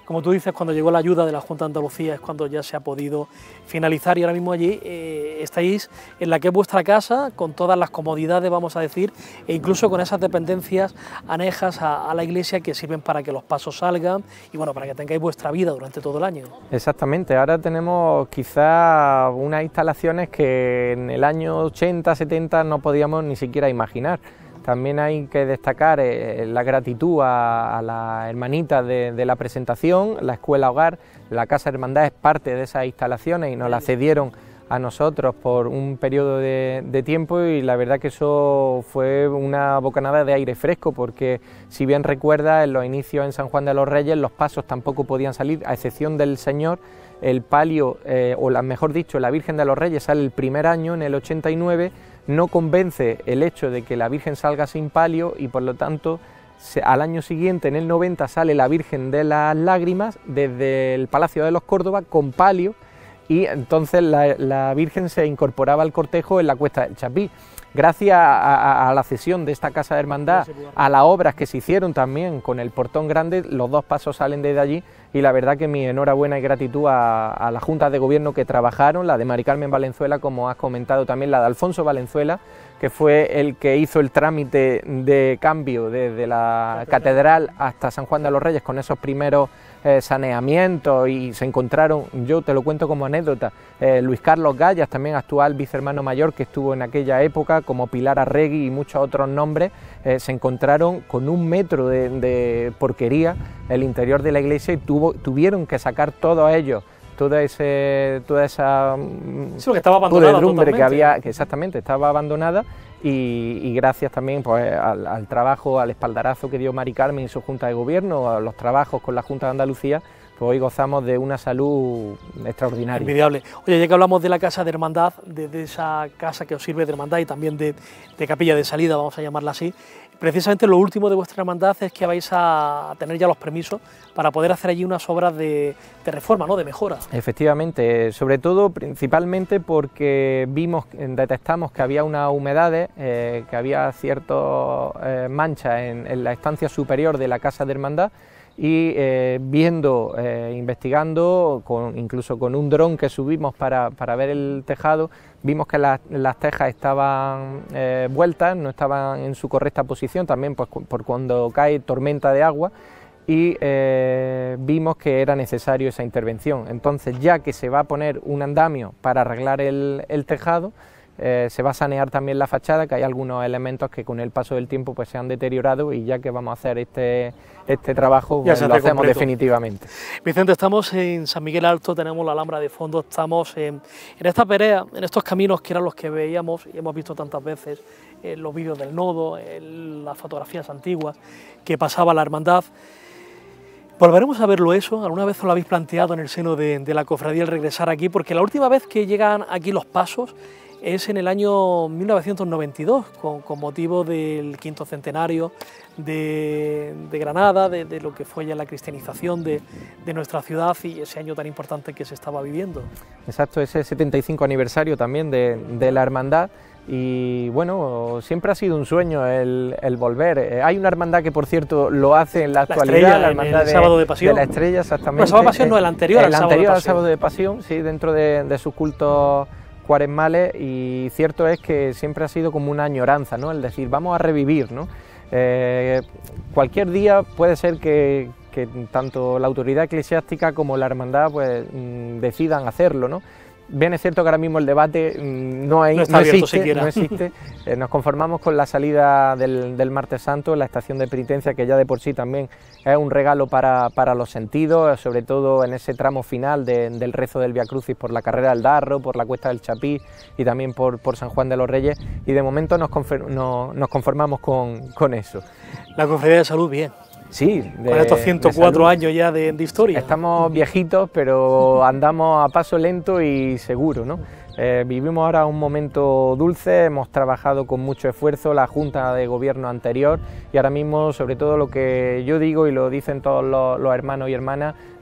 como tú dices, cuando llegó la ayuda de la Junta de Andalucía es cuando ya se ha podido finalizar, y ahora mismo allí eh, estáis en la que es vuestra casa, con todas las comodidades, vamos a decir, e incluso con esas dependencias anejas a, a la iglesia que sirven para que los pasos salgan y bueno, para que tengáis vuestra vida durante todo el año. Exactamente, ahora tenemos quizá unas instalaciones que en el año ochenta, setenta no podíamos ni siquiera imaginar. También hay que destacar eh, la gratitud a, a la hermanita de, de la presentación, la Escuela Hogar. La Casa Hermandad es parte de esas instalaciones y nos la cedieron a nosotros por un periodo de, de tiempo, y la verdad que eso fue una bocanada de aire fresco, porque si bien recuerda, en los inicios en San Juan de los Reyes los pasos tampoco podían salir, a excepción del Señor. El palio, eh, o la, mejor dicho, la Virgen de los Reyes sale el primer año, en el ochenta y nueve, no convence el hecho de que la Virgen salga sin palio y por lo tanto se, al año siguiente, en el noventa, sale la Virgen de las Lágrimas desde el Palacio de los Córdoba con palio, y entonces la, la Virgen se incorporaba al cortejo en la Cuesta del Chapí. Gracias a, a, a la cesión de esta Casa de Hermandad, a las obras que se hicieron también con el portón grande, los dos pasos salen desde allí, y la verdad que mi enhorabuena y gratitud a, a las juntas de gobierno que trabajaron, la de Mari Carmen Valenzuela, como has comentado también, la de Alfonso Valenzuela, que fue el que hizo el trámite de cambio desde la catedral hasta San Juan de los Reyes con esos primeros eh, saneamientos, y se encontraron, yo te lo cuento como anécdota, eh, Luis Carlos Gallas, también actual vicehermano mayor que estuvo en aquella época, como Pilar Arregui y muchos otros nombres, eh, se encontraron con un metro de, de porquería el interior de la iglesia, y tuvo, tuvieron que sacar todos ellos toda ese toda esa sí, que estaba abandonada podredumbre que había, que exactamente estaba abandonada, y, y gracias también pues al, al trabajo, al espaldarazo que dio Mari Carmen y su Junta de Gobierno, a los trabajos con la Junta de Andalucía, pues hoy gozamos de una salud extraordinaria. Envidiable. Oye, ya que hablamos de la Casa de Hermandad, de, de esa casa que os sirve de hermandad y también de, de capilla de salida, vamos a llamarla así, precisamente lo último de vuestra hermandad es que vais a tener ya los permisos para poder hacer allí unas obras de, de reforma, ¿no?, de mejora. Efectivamente, sobre todo, principalmente porque vimos, detectamos que había unas humedades, eh, que había ciertas eh, manchas en, en la estancia superior de la Casa de Hermandad, y eh, viendo, eh, investigando, con, incluso con un dron que subimos para, para ver el tejado, vimos que las, las tejas estaban eh, vueltas, no estaban en su correcta posición, también pues, por cuando cae tormenta de agua, y eh, vimos que era necesario esa intervención. Entonces, ya que se va a poner un andamio para arreglar el, el tejado, Eh, se va a sanear también la fachada, que hay algunos elementos que con el paso del tiempo pues se han deteriorado, y ya que vamos a hacer este, este trabajo pues, lo hacemos completo. Definitivamente. Vicente, estamos en San Miguel Alto, tenemos la Alhambra de fondo, estamos en, en esta perea, en estos caminos que eran los que veíamos y hemos visto tantas veces en los vídeos del nodo, en las fotografías antiguas que pasaba la hermandad. ¿Volveremos a verlo eso? ¿Alguna vez os lo habéis planteado en el seno de, de la cofradía el regresar aquí? Porque la última vez que llegan aquí los pasos es en el año mil novecientos noventa y dos, con, con motivo del quinto centenario de, de Granada, de, de lo que fue ya la cristianización de, de nuestra ciudad y ese año tan importante que se estaba viviendo. Exacto, ese setenta y cinco aniversario también de, de la hermandad. Y bueno, siempre ha sido un sueño el, el volver. Eh, hay una hermandad que, por cierto, lo hace en la, la actualidad, estrella, la hermandad el de, sábado de Pasión. de la Estrella, exactamente. No, el sábado de Pasión no, el anterior, el al, sábado anterior de al sábado de Pasión, sí, dentro de, de sus cultos cuaresmales, y cierto es que siempre ha sido como una añoranza, ¿no?, el decir, vamos a revivir, ¿no? Eh, cualquier día puede ser que, que tanto la autoridad eclesiástica como la hermandad pues mm, decidan hacerlo, ¿no? Bien es cierto que ahora mismo el debate no, hay, no, no existe, siquiera. no existe. Eh, nos conformamos con la salida del, del martes santo, la estación de penitencia, que ya de por sí también es un regalo para, para los sentidos, sobre todo en ese tramo final de, del rezo del Vía Crucis por la carrera del Darro, por la Cuesta del Chapí y también por, por San Juan de los Reyes, y de momento nos, conform, no, nos conformamos con, con eso. La Cofradía de Salud, bien. Sí, de, con estos ciento cuatro años ya de, de historia. Estamos viejitos, pero andamos a paso lento y seguro, ¿no? Eh, vivimos ahora un momento dulce, hemos trabajado con mucho esfuerzo, la Junta de Gobierno anterior, y ahora mismo, sobre todo lo que yo digo y lo dicen todos los, los hermanos y hermanas,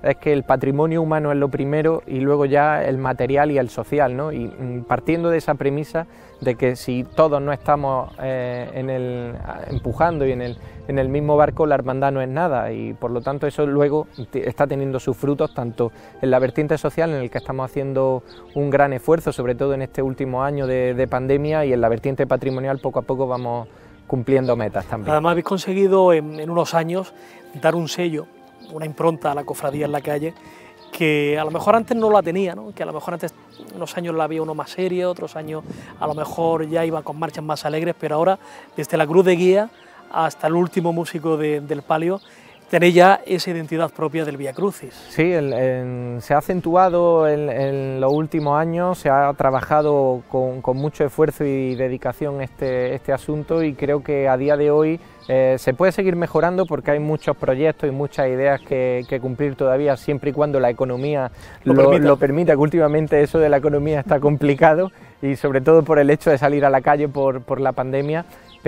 es que el patrimonio humano es lo primero y luego ya el material y el social, ¿no? Y partiendo de esa premisa de que si todos no estamos eh, en el, empujando y en el, en el mismo barco, la hermandad no es nada, y por lo tanto eso luego está teniendo sus frutos tanto en la vertiente social, en el que estamos haciendo un gran esfuerzo, sobre todo en este último año de, de pandemia, y en la vertiente patrimonial poco a poco vamos cumpliendo metas también. Además habéis conseguido en, en unos años dar un sello, una impronta a la cofradía en la calle, que a lo mejor antes no la tenía, ¿no? Que a lo mejor antes unos años la había uno más seria, otros años a lo mejor ya iba con marchas más alegres, pero ahora desde la cruz de guía hasta el último músico de, del palio tenéis ya esa identidad propia del Vía Crucis. Sí, el, el, se ha acentuado en, en los últimos años, se ha trabajado con, con mucho esfuerzo y dedicación este, este asunto, y creo que a día de hoy eh, se puede seguir mejorando porque hay muchos proyectos y muchas ideas que, que cumplir todavía, siempre y cuando la economía lo, lo, permita. lo permita, que últimamente eso de la economía está complicado, y sobre todo por el hecho de salir a la calle por, por la pandemia.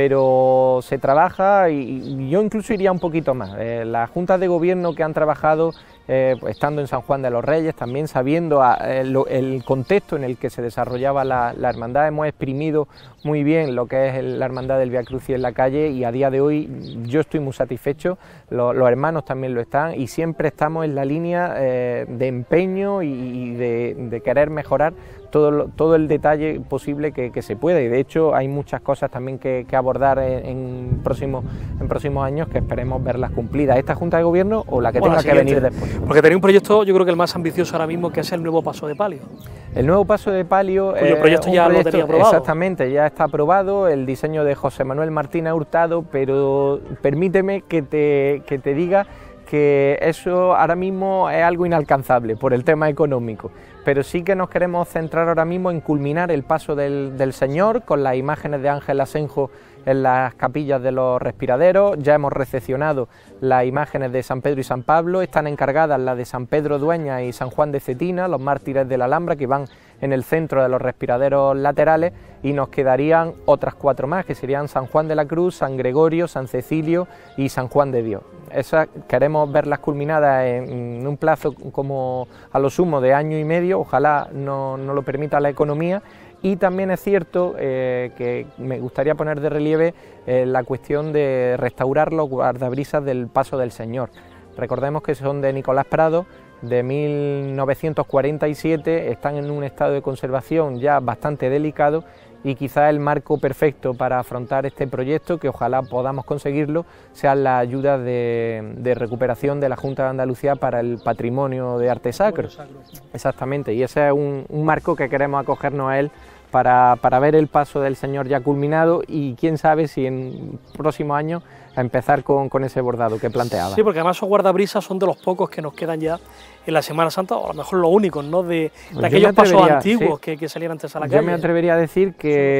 Pero se trabaja, y yo incluso iría un poquito más. Eh, las juntas de gobierno que han trabajado eh, estando en San Juan de los Reyes, también sabiendo a, el, el contexto en el que se desarrollaba la, la hermandad, hemos exprimido muy bien lo que es el, la hermandad del Vía Crucis en la calle, y a día de hoy yo estoy muy satisfecho, lo, los hermanos también lo están, y siempre estamos en la línea eh, de empeño y, y de, de querer mejorar todo, todo el detalle posible que, que se pueda, y de hecho hay muchas cosas también que, que abordar en, en, próximos, en próximos años que esperemos verlas cumplidas, esta Junta de Gobierno o la que bueno, tenga que venir después. Porque tenéis un proyecto, yo creo que el más ambicioso ahora mismo, que es el nuevo paso de palio. El nuevo paso de palio, cuyo proyecto ya proyecto, lo tenía aprobado. Exactamente, ya está aprobado, el diseño de José Manuel Martínez Hurtado, pero permíteme que te, que te diga que eso ahora mismo es algo inalcanzable por el tema económico, pero sí que nos queremos centrar ahora mismo en culminar el paso del, del Señor con las imágenes de Ángel Asenjo en las capillas de los respiraderos. Ya hemos recepcionado las imágenes de San Pedro y San Pablo, están encargadas las de San Pedro Dueña y San Juan de Cetina, los mártires de la Alhambra, que van en el centro de los respiraderos laterales, y nos quedarían otras cuatro más, que serían San Juan de la Cruz, San Gregorio, San Cecilio y San Juan de Dios. Esas queremos verlas culminadas en un plazo como a lo sumo de año y medio, ojalá no, no lo permita la economía. Y también es cierto eh, que me gustaría poner de relieve eh, la cuestión de restaurar los guardabrisas del Paso del Señor. Recordemos que son de Nicolás Prado, de mil novecientos cuarenta y siete, están en un estado de conservación ya bastante delicado, y quizá el marco perfecto para afrontar este proyecto, que ojalá podamos conseguirlo, sea la ayuda de, de recuperación de la Junta de Andalucía para el patrimonio de arte sacro. Exactamente, y ese es un, un marco que queremos acogernos a él para, para ver el paso del Señor ya culminado, y quién sabe si en próximos años a empezar con, con ese bordado que planteaba. Sí, porque además esos guardabrisas son de los pocos que nos quedan ya en la Semana Santa, o a lo mejor los únicos, ¿no? De, de aquellos pasos antiguos, sí, que, que salían antes a la Yo calle. me atrevería a decir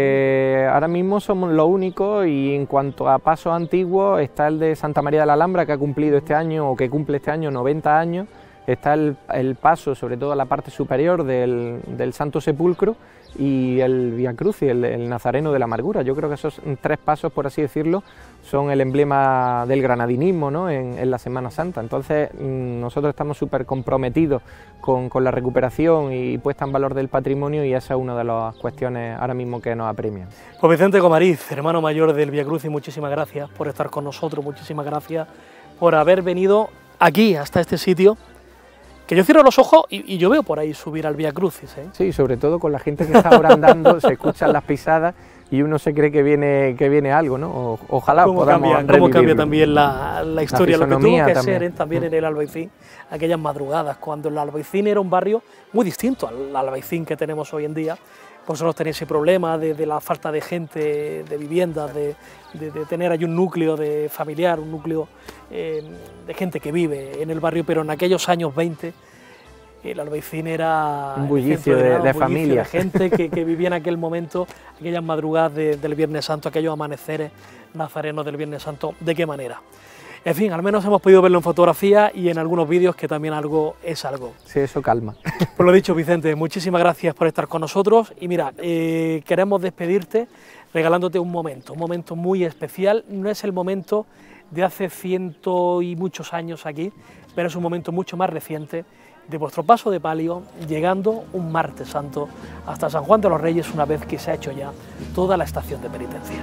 que ahora mismo somos los únicos, y en cuanto a pasos antiguos está el de Santa María de la Alhambra, que ha cumplido este año, o que cumple este año noventa años, está el, el paso, sobre todo la parte superior del, del Santo Sepulcro, y el Vía Crucis, el, el Nazareno de la Amargura. Yo creo que esos tres pasos, por así decirlo, son el emblema del granadinismo, ¿no? en, en la Semana Santa. Entonces nosotros estamos súper comprometidos con, con la recuperación y puesta en valor del patrimonio, y esa es una de las cuestiones ahora mismo que nos apremian. Pues Vicente Gomariz, hermano mayor del Vía Crucis, muchísimas gracias por estar con nosotros, muchísimas gracias por haber venido aquí, hasta este sitio, que yo cierro los ojos y, y yo veo por ahí subir al Vía Crucis, ¿eh? Sí, sobre todo con la gente que está ahora andando, se escuchan las pisadas y uno se cree que viene, que viene algo, ¿no? O, ojalá ¿Cómo podamos cambia, cómo cambia también la, la historia, la lo que tuvo que también. ser ¿eh? también en el Albaicín, aquellas madrugadas, cuando el Albaicín era un barrio muy distinto al Albaicín que tenemos hoy en día. Vosotros tenéis ese problema de, de la falta de gente, de viviendas, de, de, de tener ahí un núcleo de familiar, un núcleo eh, de gente que vive en el barrio, pero en aquellos años veinte el Albaicín era un bullicio de, de, de, de familia, de gente que, que vivía en aquel momento, aquellas madrugadas de, del Viernes Santo, aquellos amaneceres nazarenos del Viernes Santo, ¿de qué manera? En fin, al menos hemos podido verlo en fotografía y en algunos vídeos, que también algo es algo. Sí, eso calma. Por lo dicho, Vicente, muchísimas gracias por estar con nosotros, y mira, eh, queremos despedirte regalándote un momento, un momento muy especial. No es el momento de hace ciento y muchos años aquí, pero es un momento mucho más reciente de vuestro paso de palio, llegando un martes santo hasta San Juan de los Reyes, una vez que se ha hecho ya toda la estación de penitencia.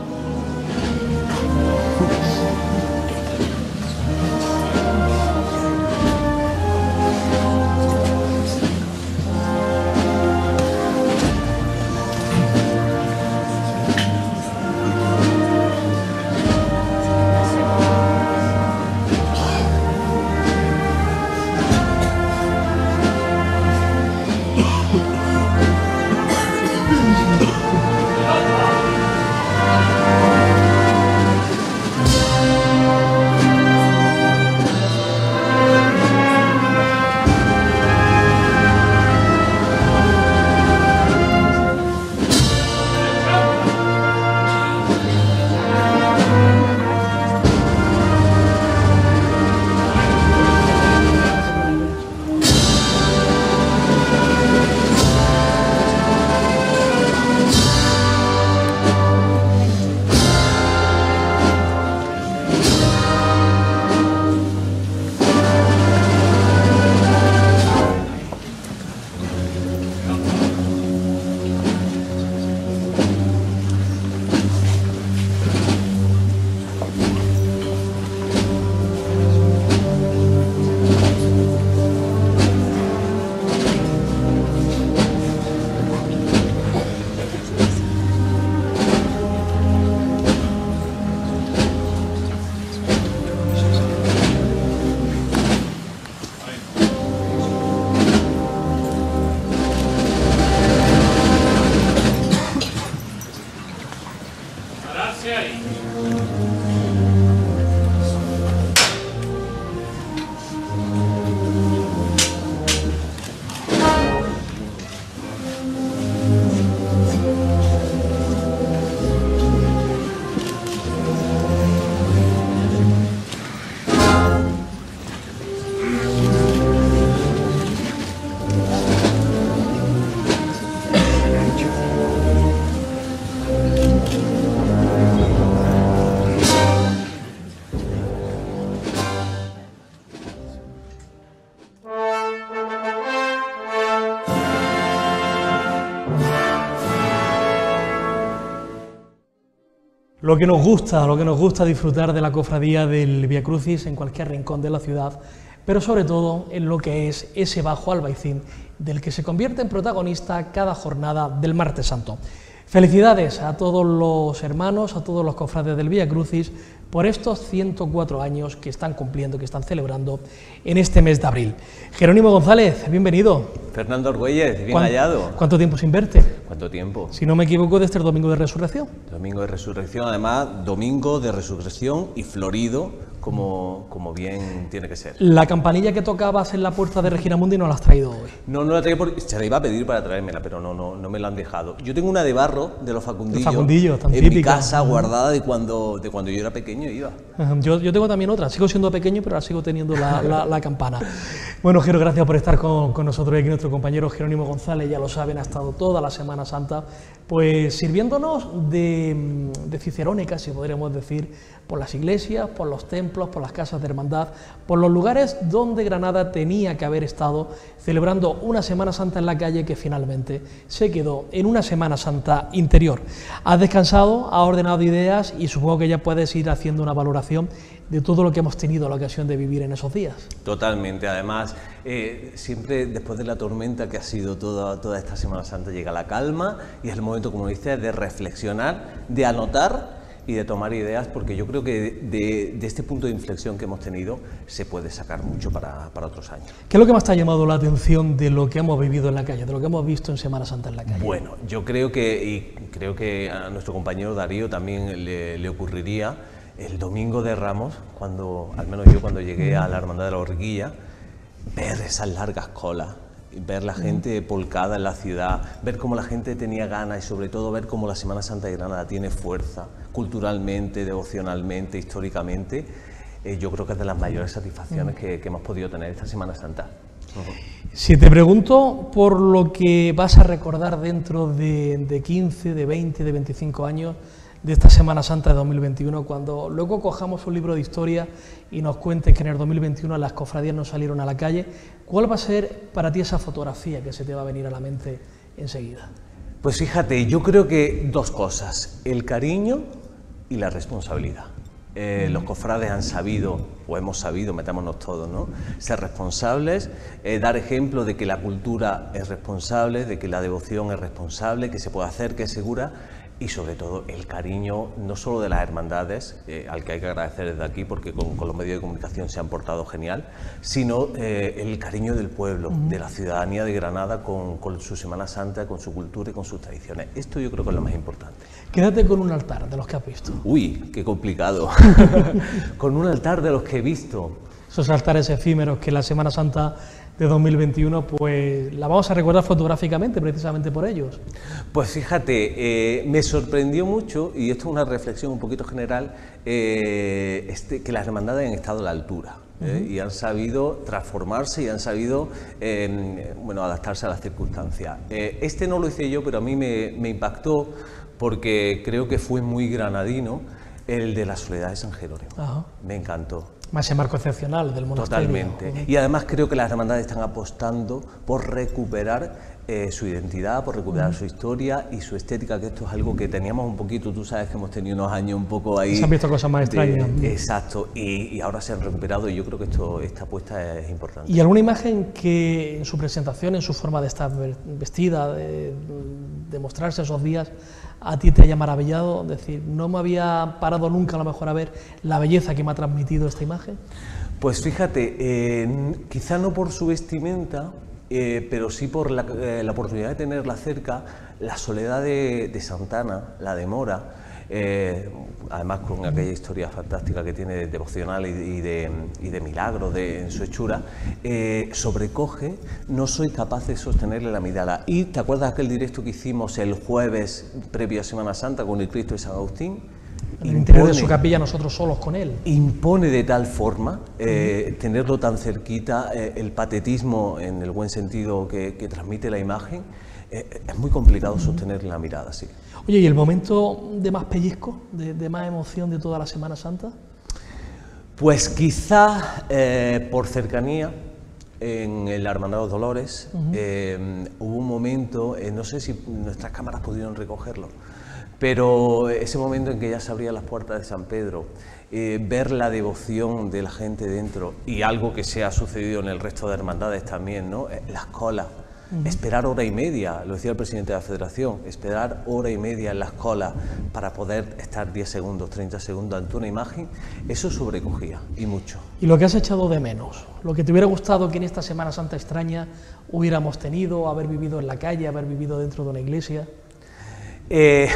Lo que nos gusta, lo que nos gusta disfrutar de la cofradía del Vía Crucis en cualquier rincón de la ciudad, pero sobre todo en lo que es ese Bajo Albaicín del que se convierte en protagonista cada jornada del Martes Santo. Felicidades a todos los hermanos, a todos los cofrades del Vía Crucis por estos ciento cuatro años que están cumpliendo, que están celebrando en este mes de abril. Jerónimo González, bienvenido. Fernando Argüelles, bien hallado. ¿Cuánto tiempo sin verte? ¿Cuánto tiempo? Si no me equivoco, desde el Domingo de Resurrección. Domingo de Resurrección, además, Domingo de Resurrección y florido, como, como bien tiene que ser. La campanilla que tocabas en la puerta de Reginamundi no la has traído hoy. No, no la traigo porque se la iba a pedir para traérmela, pero no, no, no me la han dejado. Yo tengo una de barro, de los Facundillos, Facundillo, tan en típica. mi casa, guardada de cuando, de cuando yo era pequeño iba. Yo, yo tengo también otra, sigo siendo pequeño, pero ahora sigo teniendo la, la, la campana. Bueno, Jero, gracias por estar con, con nosotros aquí. Nuestro compañero Jerónimo González, ya lo saben, ha estado toda la Semana Santa pues sirviéndonos de, de cicerónica, si podríamos decir, por las iglesias, por los templos, por las casas de hermandad, por los lugares donde Granada tenía que haber estado celebrando una Semana Santa en la calle que finalmente se quedó en una Semana Santa interior. Has descansado, has ordenado ideas y supongo que ya puedes ir haciendo una valoración de todo lo que hemos tenido la ocasión de vivir en esos días. Totalmente, además, eh, siempre después de la tormenta que ha sido toda, toda esta Semana Santa llega la calma y es el momento, como dices, de reflexionar, de anotar y de tomar ideas, porque yo creo que de, de este punto de inflexión que hemos tenido se puede sacar mucho para, para otros años. ¿Qué es lo que más te ha llamado la atención de lo que hemos vivido en la calle, de lo que hemos visto en Semana Santa en la calle? Bueno, yo creo que, y creo que a nuestro compañero Darío también le, le ocurriría, el Domingo de Ramos, cuando, al menos yo cuando llegué a la Hermandad de la Borriquilla, ver esas largas colas, ver la gente volcada en la ciudad, ver cómo la gente tenía ganas y sobre todo ver cómo la Semana Santa de Granada tiene fuerza, culturalmente, devocionalmente, históricamente, eh, yo creo que es de las mayores satisfacciones que, que hemos podido tener esta Semana Santa. Uh-huh. Si te pregunto por lo que vas a recordar dentro de, de quince, de veinte, de veinticinco años, de esta Semana Santa de dos mil veintiuno, cuando luego cojamos un libro de historia y nos cuentes que en el dos mil veintiuno las cofradías no salieron a la calle, ¿cuál va a ser para ti esa fotografía que se te va a venir a la mente enseguida? Pues fíjate, yo creo que dos cosas, el cariño y la responsabilidad. Eh, los cofrades han sabido, o hemos sabido, metámonos todos, ¿no?, ser responsables, eh, dar ejemplo de que la cultura es responsable, de que la devoción es responsable, que se puede hacer, que es segura, y sobre todo el cariño no solo de las hermandades, eh, al que hay que agradecer desde aquí porque con, con los medios de comunicación se han portado genial, sino eh, el cariño del pueblo, uh-huh. de la ciudadanía de Granada con, con su Semana Santa, con su cultura y con sus tradiciones. Esto yo creo que es lo más importante. Quédate con un altar de los que has visto. Uy, qué complicado. Con un altar de los que he visto. Esos altares efímeros que la Semana Santa de dos mil veintiuno, pues la vamos a recordar fotográficamente precisamente por ellos. Pues fíjate, eh, me sorprendió mucho, y esto es una reflexión un poquito general, eh, este, que las hermandades han estado a la altura. Eh, uh-huh. y han sabido transformarse y han sabido eh, bueno, adaptarse a las circunstancias. Eh, este no lo hice yo, pero a mí me, me impactó porque creo que fue muy granadino, el de la Soledad de San Jerónimo. Uh-huh. Me encantó. Más ese marco excepcional del monasterio. Totalmente. Uh-huh. Y además creo que las hermandades están apostando por recuperar eh, su identidad, por recuperar uh-huh. su historia y su estética, que esto es algo que teníamos un poquito, tú sabes que hemos tenido unos años un poco ahí... Se han visto cosas más extrañas. De, exacto, y, y ahora se han recuperado y yo creo que esto, esta apuesta es importante. ¿Y alguna imagen que en su presentación, en su forma de estar vestida, de, de mostrarse esos días, a ti te haya maravillado? Es decir, no me había parado nunca a lo mejor a ver la belleza que me ha transmitido esta imagen. Pues fíjate, eh, quizá no por su vestimenta, eh, pero sí por la, eh, la oportunidad de tenerla cerca, la soledad de, de Santana, la de Mora, eh, además con aquella historia fantástica que tiene de devocional y, y, de, y de milagro de, en su hechura, eh, sobrecoge, no soy capaz de sostenerle la mirada. Y ¿te acuerdas aquel directo que hicimos el jueves previo a Semana Santa con el Cristo de San Agustín? En el interior de su capilla, nosotros solos con él. Impone de tal forma eh, uh-huh. tenerlo tan cerquita, eh, el patetismo en el buen sentido que, que transmite la imagen, eh, es muy complicado uh-huh. sostener la mirada así. Oye, ¿y el momento de más pellizco, de, de más emoción de toda la Semana Santa? Pues quizá eh, por cercanía, en el Hermandad de los Dolores, uh-huh. eh, hubo un momento, eh, no sé si nuestras cámaras pudieron recogerlo, pero ese momento en que ya se abrían las puertas de San Pedro, eh, ver la devoción de la gente dentro y algo que se ha sucedido en el resto de hermandades también, ¿no? Eh, las colas, uh-huh. esperar hora y media, lo decía el presidente de la Federación, esperar hora y media en las colas para poder estar diez segundos, treinta segundos ante una imagen, eso sobrecogía y mucho. ¿Y lo que has echado de menos? Lo que te hubiera gustado que en esta Semana Santa extraña hubiéramos tenido, haber vivido en la calle, haber vivido dentro de una iglesia. Eh,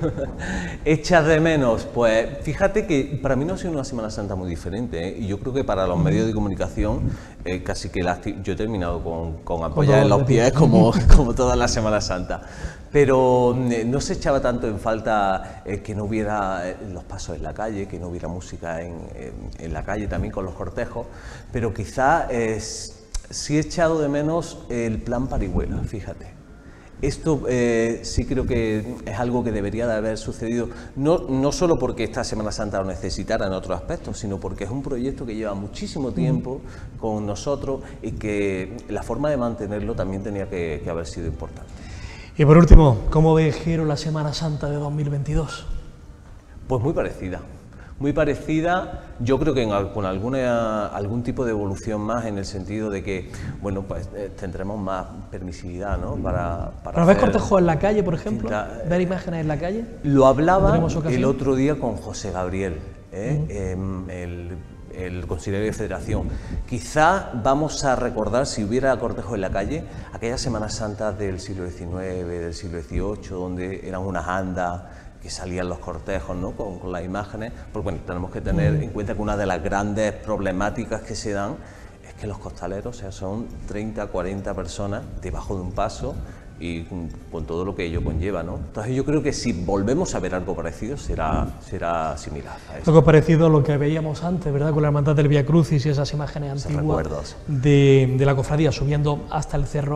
echas de menos, pues fíjate que para mí no ha sido una Semana Santa muy diferente, ¿eh? Y yo creo que para los medios de comunicación eh, casi que la, yo he terminado con, con apoyar en los pies como, como toda la Semana Santa, pero eh, no se echaba tanto en falta eh, que no hubiera eh, los pasos en la calle, que no hubiera música en, en, en la calle también con los cortejos, pero quizá eh, sí he echado de menos el plan Parihuela, fíjate. Esto eh, sí creo que es algo que debería de haber sucedido, no, no solo porque esta Semana Santa lo necesitara en otros aspectos, sino porque es un proyecto que lleva muchísimo tiempo con nosotros y que la forma de mantenerlo también tenía que, que haber sido importante. Y por último, ¿cómo ve Jero la Semana Santa de dos mil veintidós? Pues muy parecida. Muy parecida, yo creo que en, con alguna, algún tipo de evolución más, en el sentido de que, bueno, pues eh, tendremos más permisividad, ¿no? Para, para ¿Pero ves cortejos en la calle, por ejemplo? Distinta, ¿Ver imágenes en la calle? Lo hablaba el otro día con José Gabriel, ¿eh? Uh-huh. eh, el, el consiliario de Federación. Quizá vamos a recordar, si hubiera cortejo en la calle, aquellas Semanas Santas del siglo diecinueve, del siglo dieciocho, donde eran unas andas que salían los cortejos, ¿no? con, con las imágenes, porque bueno, tenemos que tener mm. en cuenta que una de las grandes problemáticas que se dan es que los costaleros, o sea, son treinta, cuarenta personas debajo de un paso y con, con todo lo que ello conlleva, ¿no? Entonces yo creo que si volvemos a ver algo parecido será, será similar a eso. Algo parecido a lo que veíamos antes, ¿verdad? Con la hermandad del Vía Crucis y esas imágenes antiguas de, de la cofradía subiendo hasta el cerro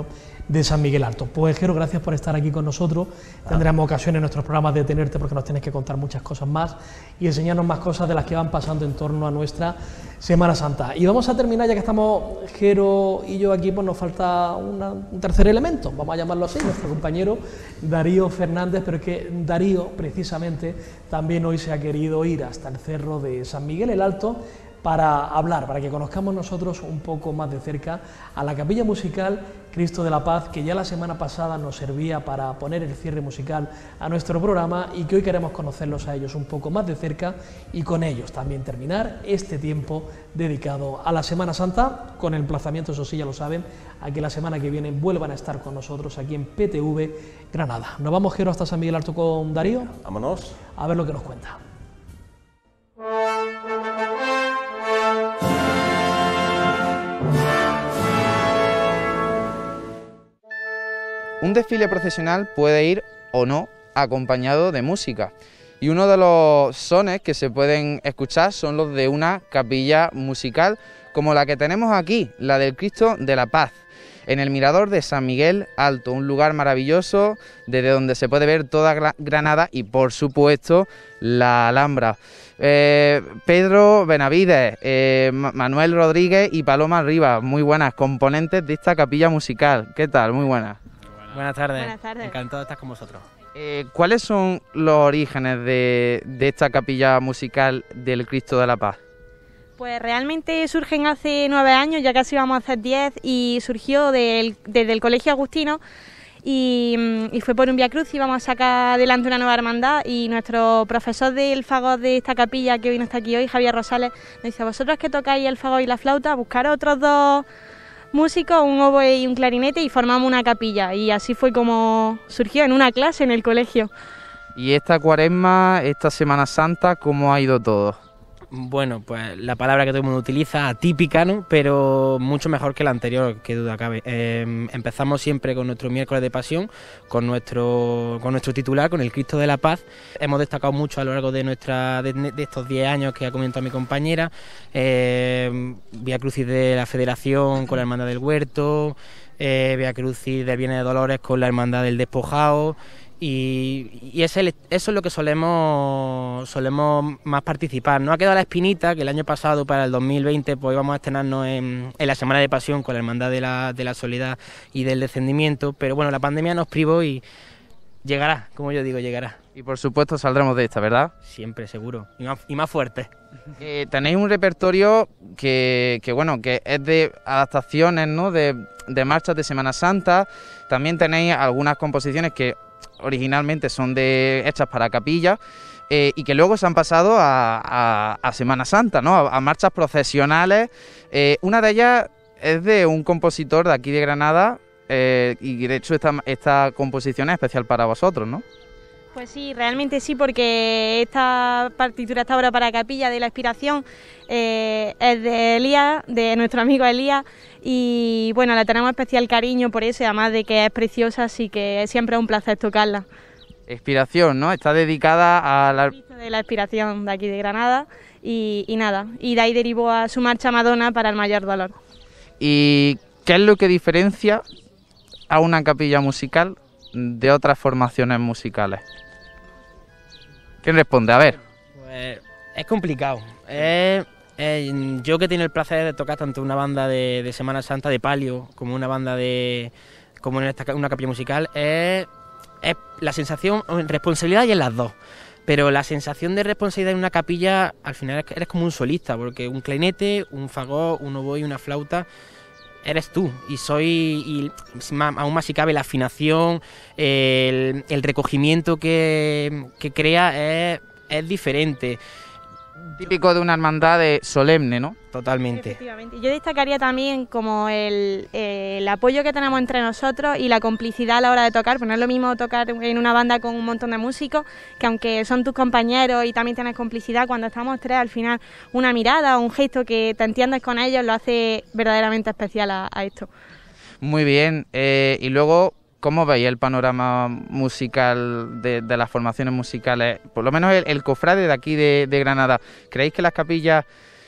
de San Miguel Alto. Pues Jero, gracias por estar aquí con nosotros. Tendremos ocasión en nuestros programas de tenerte porque nos tienes que contar muchas cosas más y enseñarnos más cosas de las que van pasando en torno a nuestra Semana Santa. Y vamos a terminar, ya que estamos Jero y yo aquí, pues nos falta una, un tercer elemento, vamos a llamarlo así, nuestro compañero Darío Fernández, pero es que Darío precisamente también hoy se ha querido ir hasta el cerro de San Miguel el Alto para hablar, para que conozcamos nosotros un poco más de cerca a la capilla musical Cristo de la Paz, que ya la semana pasada nos servía para poner el cierre musical a nuestro programa y que hoy queremos conocerlos a ellos un poco más de cerca y con ellos también terminar este tiempo dedicado a la Semana Santa, con el emplazamiento, eso sí, ya lo saben, a que la semana que viene vuelvan a estar con nosotros aquí en P T V Granada. Nos vamos, Jero, hasta San Miguel Alto con Darío. Vámonos. A ver lo que nos cuenta. Un desfile procesional puede ir o no acompañado de música y uno de los sones que se pueden escuchar son los de una capilla musical como la que tenemos aquí, la del Cristo de la Paz, en el mirador de San Miguel Alto, un lugar maravilloso desde donde se puede ver toda Granada y por supuesto la Alhambra. Eh, Pedro Benavides, eh, Manuel Rodríguez y Paloma Rivas, muy buenas componentes de esta capilla musical. ¿Qué tal? Muy buenas. Buenas tardes. Buenas tardes. Encantado de estar con vosotros. Eh, ¿Cuáles son los orígenes de, de esta capilla musical del Cristo de la Paz? Pues realmente surgen hace nueve años, ya casi vamos a hacer diez, y surgió del, desde el Colegio Agustino y, y fue por un Vía Cruz, íbamos a sacar adelante una nueva hermandad y nuestro profesor del fagot de esta capilla, que hoy no está aquí hoy, Javier Rosales, nos dice: vosotros que tocáis el fagot y la flauta, buscar otros dos músicos, un oboe y un clarinete, y formamos una capilla, y así fue como surgió en una clase en el colegio. ¿Y esta cuaresma, esta Semana Santa, cómo ha ido todo? Bueno, pues la palabra que todo el mundo utiliza, atípica, ¿no? Pero mucho mejor que la anterior, que duda cabe. Eh, empezamos siempre con nuestro miércoles de pasión, con nuestro, con nuestro titular, con el Cristo de la Paz. Hemos destacado mucho a lo largo de, nuestra, de, de estos diez años que ha comentado mi compañera, eh, Vía Crucis de la Federación con la Hermandad del Huerto, eh, Vía Crucis del Viernes de Dolores con la Hermandad del Despojado. Y, y es el, eso es lo que solemos solemos más participar. No ha quedado la espinita que el año pasado, para el dos mil veinte, pues íbamos a estrenarnos en, en la Semana de Pasión con la Hermandad de la, de la Soledad y del Descendimiento, pero bueno, la pandemia nos privó y llegará, como yo digo, llegará. Y por supuesto saldremos de esta, ¿verdad? Siempre, seguro, y más, y más fuerte. Eh, tenéis un repertorio que, que bueno, que es de adaptaciones, ¿no? de, de marchas de Semana Santa. También tenéis algunas composiciones que originalmente son de hechas para capilla eh, y que luego se han pasado a, a, a Semana Santa, ¿no? a, a marchas procesionales. Eh, una de ellas es de un compositor de aquí de Granada eh, y de hecho esta, esta composición es especial para vosotros, ¿no? Pues sí, realmente sí, porque esta partitura, esta obra para capilla de la inspiración eh, es de Elías, de nuestro amigo Elías, y bueno, la tenemos especial cariño por eso, además de que es preciosa, así que siempre es un placer tocarla. Inspiración, ¿no? Está dedicada a la... de la inspiración de aquí de Granada y, y nada, y de ahí derivó a su marcha Madonna para el mayor dolor. ¿Y qué es lo que diferencia a una capilla musical de otras formaciones musicales? ¿Quién responde? A ver. Pues es complicado. Eh, eh, yo que he tenido el placer de tocar tanto una banda de, de Semana Santa de palio como una banda de como en esta una capilla musical, es, es la sensación, responsabilidad y en las dos. Pero la sensación de responsabilidad en una capilla, al final eres como un solista, porque un clarinete, un fagot, un oboe y una flauta, eres tú, y soy, y aún más si cabe, la afinación, el, el recogimiento que, que crea es, es diferente. Típico de una hermandad de solemne, ¿no? Totalmente. Efectivamente. Yo destacaría también como el, el apoyo que tenemos entre nosotros y la complicidad a la hora de tocar, pues no es lo mismo tocar en una banda con un montón de músicos, que aunque son tus compañeros y también tienes complicidad, cuando estamos tres, al final una mirada o un gesto que te entiendes con ellos lo hace verdaderamente especial a, a esto. Muy bien, eh, y luego, ¿cómo veis el panorama musical de, de las formaciones musicales? Por lo menos el, el cofrade de aquí de, de Granada. ¿Creéis que las capillas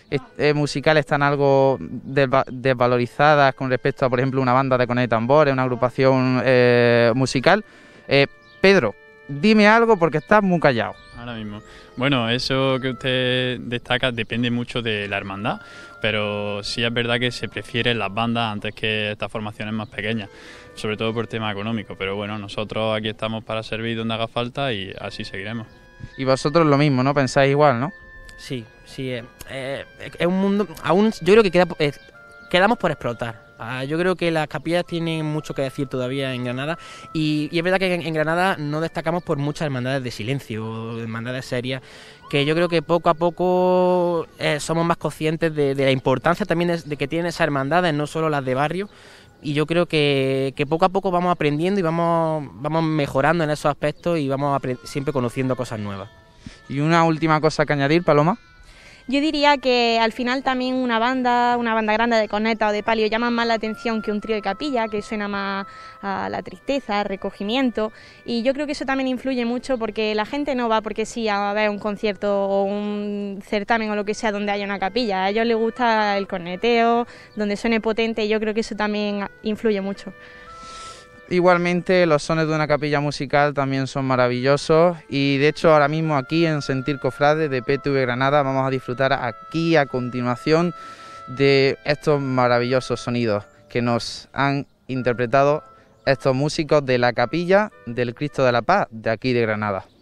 eh, musicales están algo desva desvalorizadas con respecto a, por ejemplo, una banda de cornet y tambores, una agrupación eh, musical. Eh, Pedro, dime algo porque estás muy callado. Ahora mismo. Bueno, eso que usted destaca depende mucho de la hermandad, pero sí es verdad que se prefieren las bandas antes que estas formaciones más pequeñas, sobre todo por tema económico, pero bueno, nosotros aquí estamos para servir donde haga falta y así seguiremos. Y vosotros lo mismo, ¿no? Pensáis igual, ¿no? Sí, sí, eh, eh, es un mundo, aún yo creo que queda, eh, quedamos por explotar. Ah, yo creo que las capillas tienen mucho que decir todavía en Granada y, y es verdad que en, en Granada no destacamos por muchas hermandades de silencio, hermandades serias, que yo creo que poco a poco eh, somos más conscientes de, de la importancia también de, de que tienen esas hermandades, no solo las de barrio, y yo creo que, que poco a poco vamos aprendiendo y vamos, vamos mejorando en esos aspectos y vamos siempre conociendo cosas nuevas. Y una última cosa que añadir, Paloma. Yo diría que al final también una banda, una banda grande de corneta o de palio llama más la atención que un trío de capilla, que suena más a la tristeza, al recogimiento, y yo creo que eso también influye mucho porque la gente no va porque sí a ver un concierto o un certamen o lo que sea donde haya una capilla, a ellos les gusta el corneteo, donde suene potente, y yo creo que eso también influye mucho. Igualmente los sones de una capilla musical también son maravillosos y de hecho ahora mismo aquí en Sentir Cofrade de P T V Granada vamos a disfrutar aquí a continuación de estos maravillosos sonidos que nos han interpretado estos músicos de la capilla del Cristo de la Paz de aquí de Granada.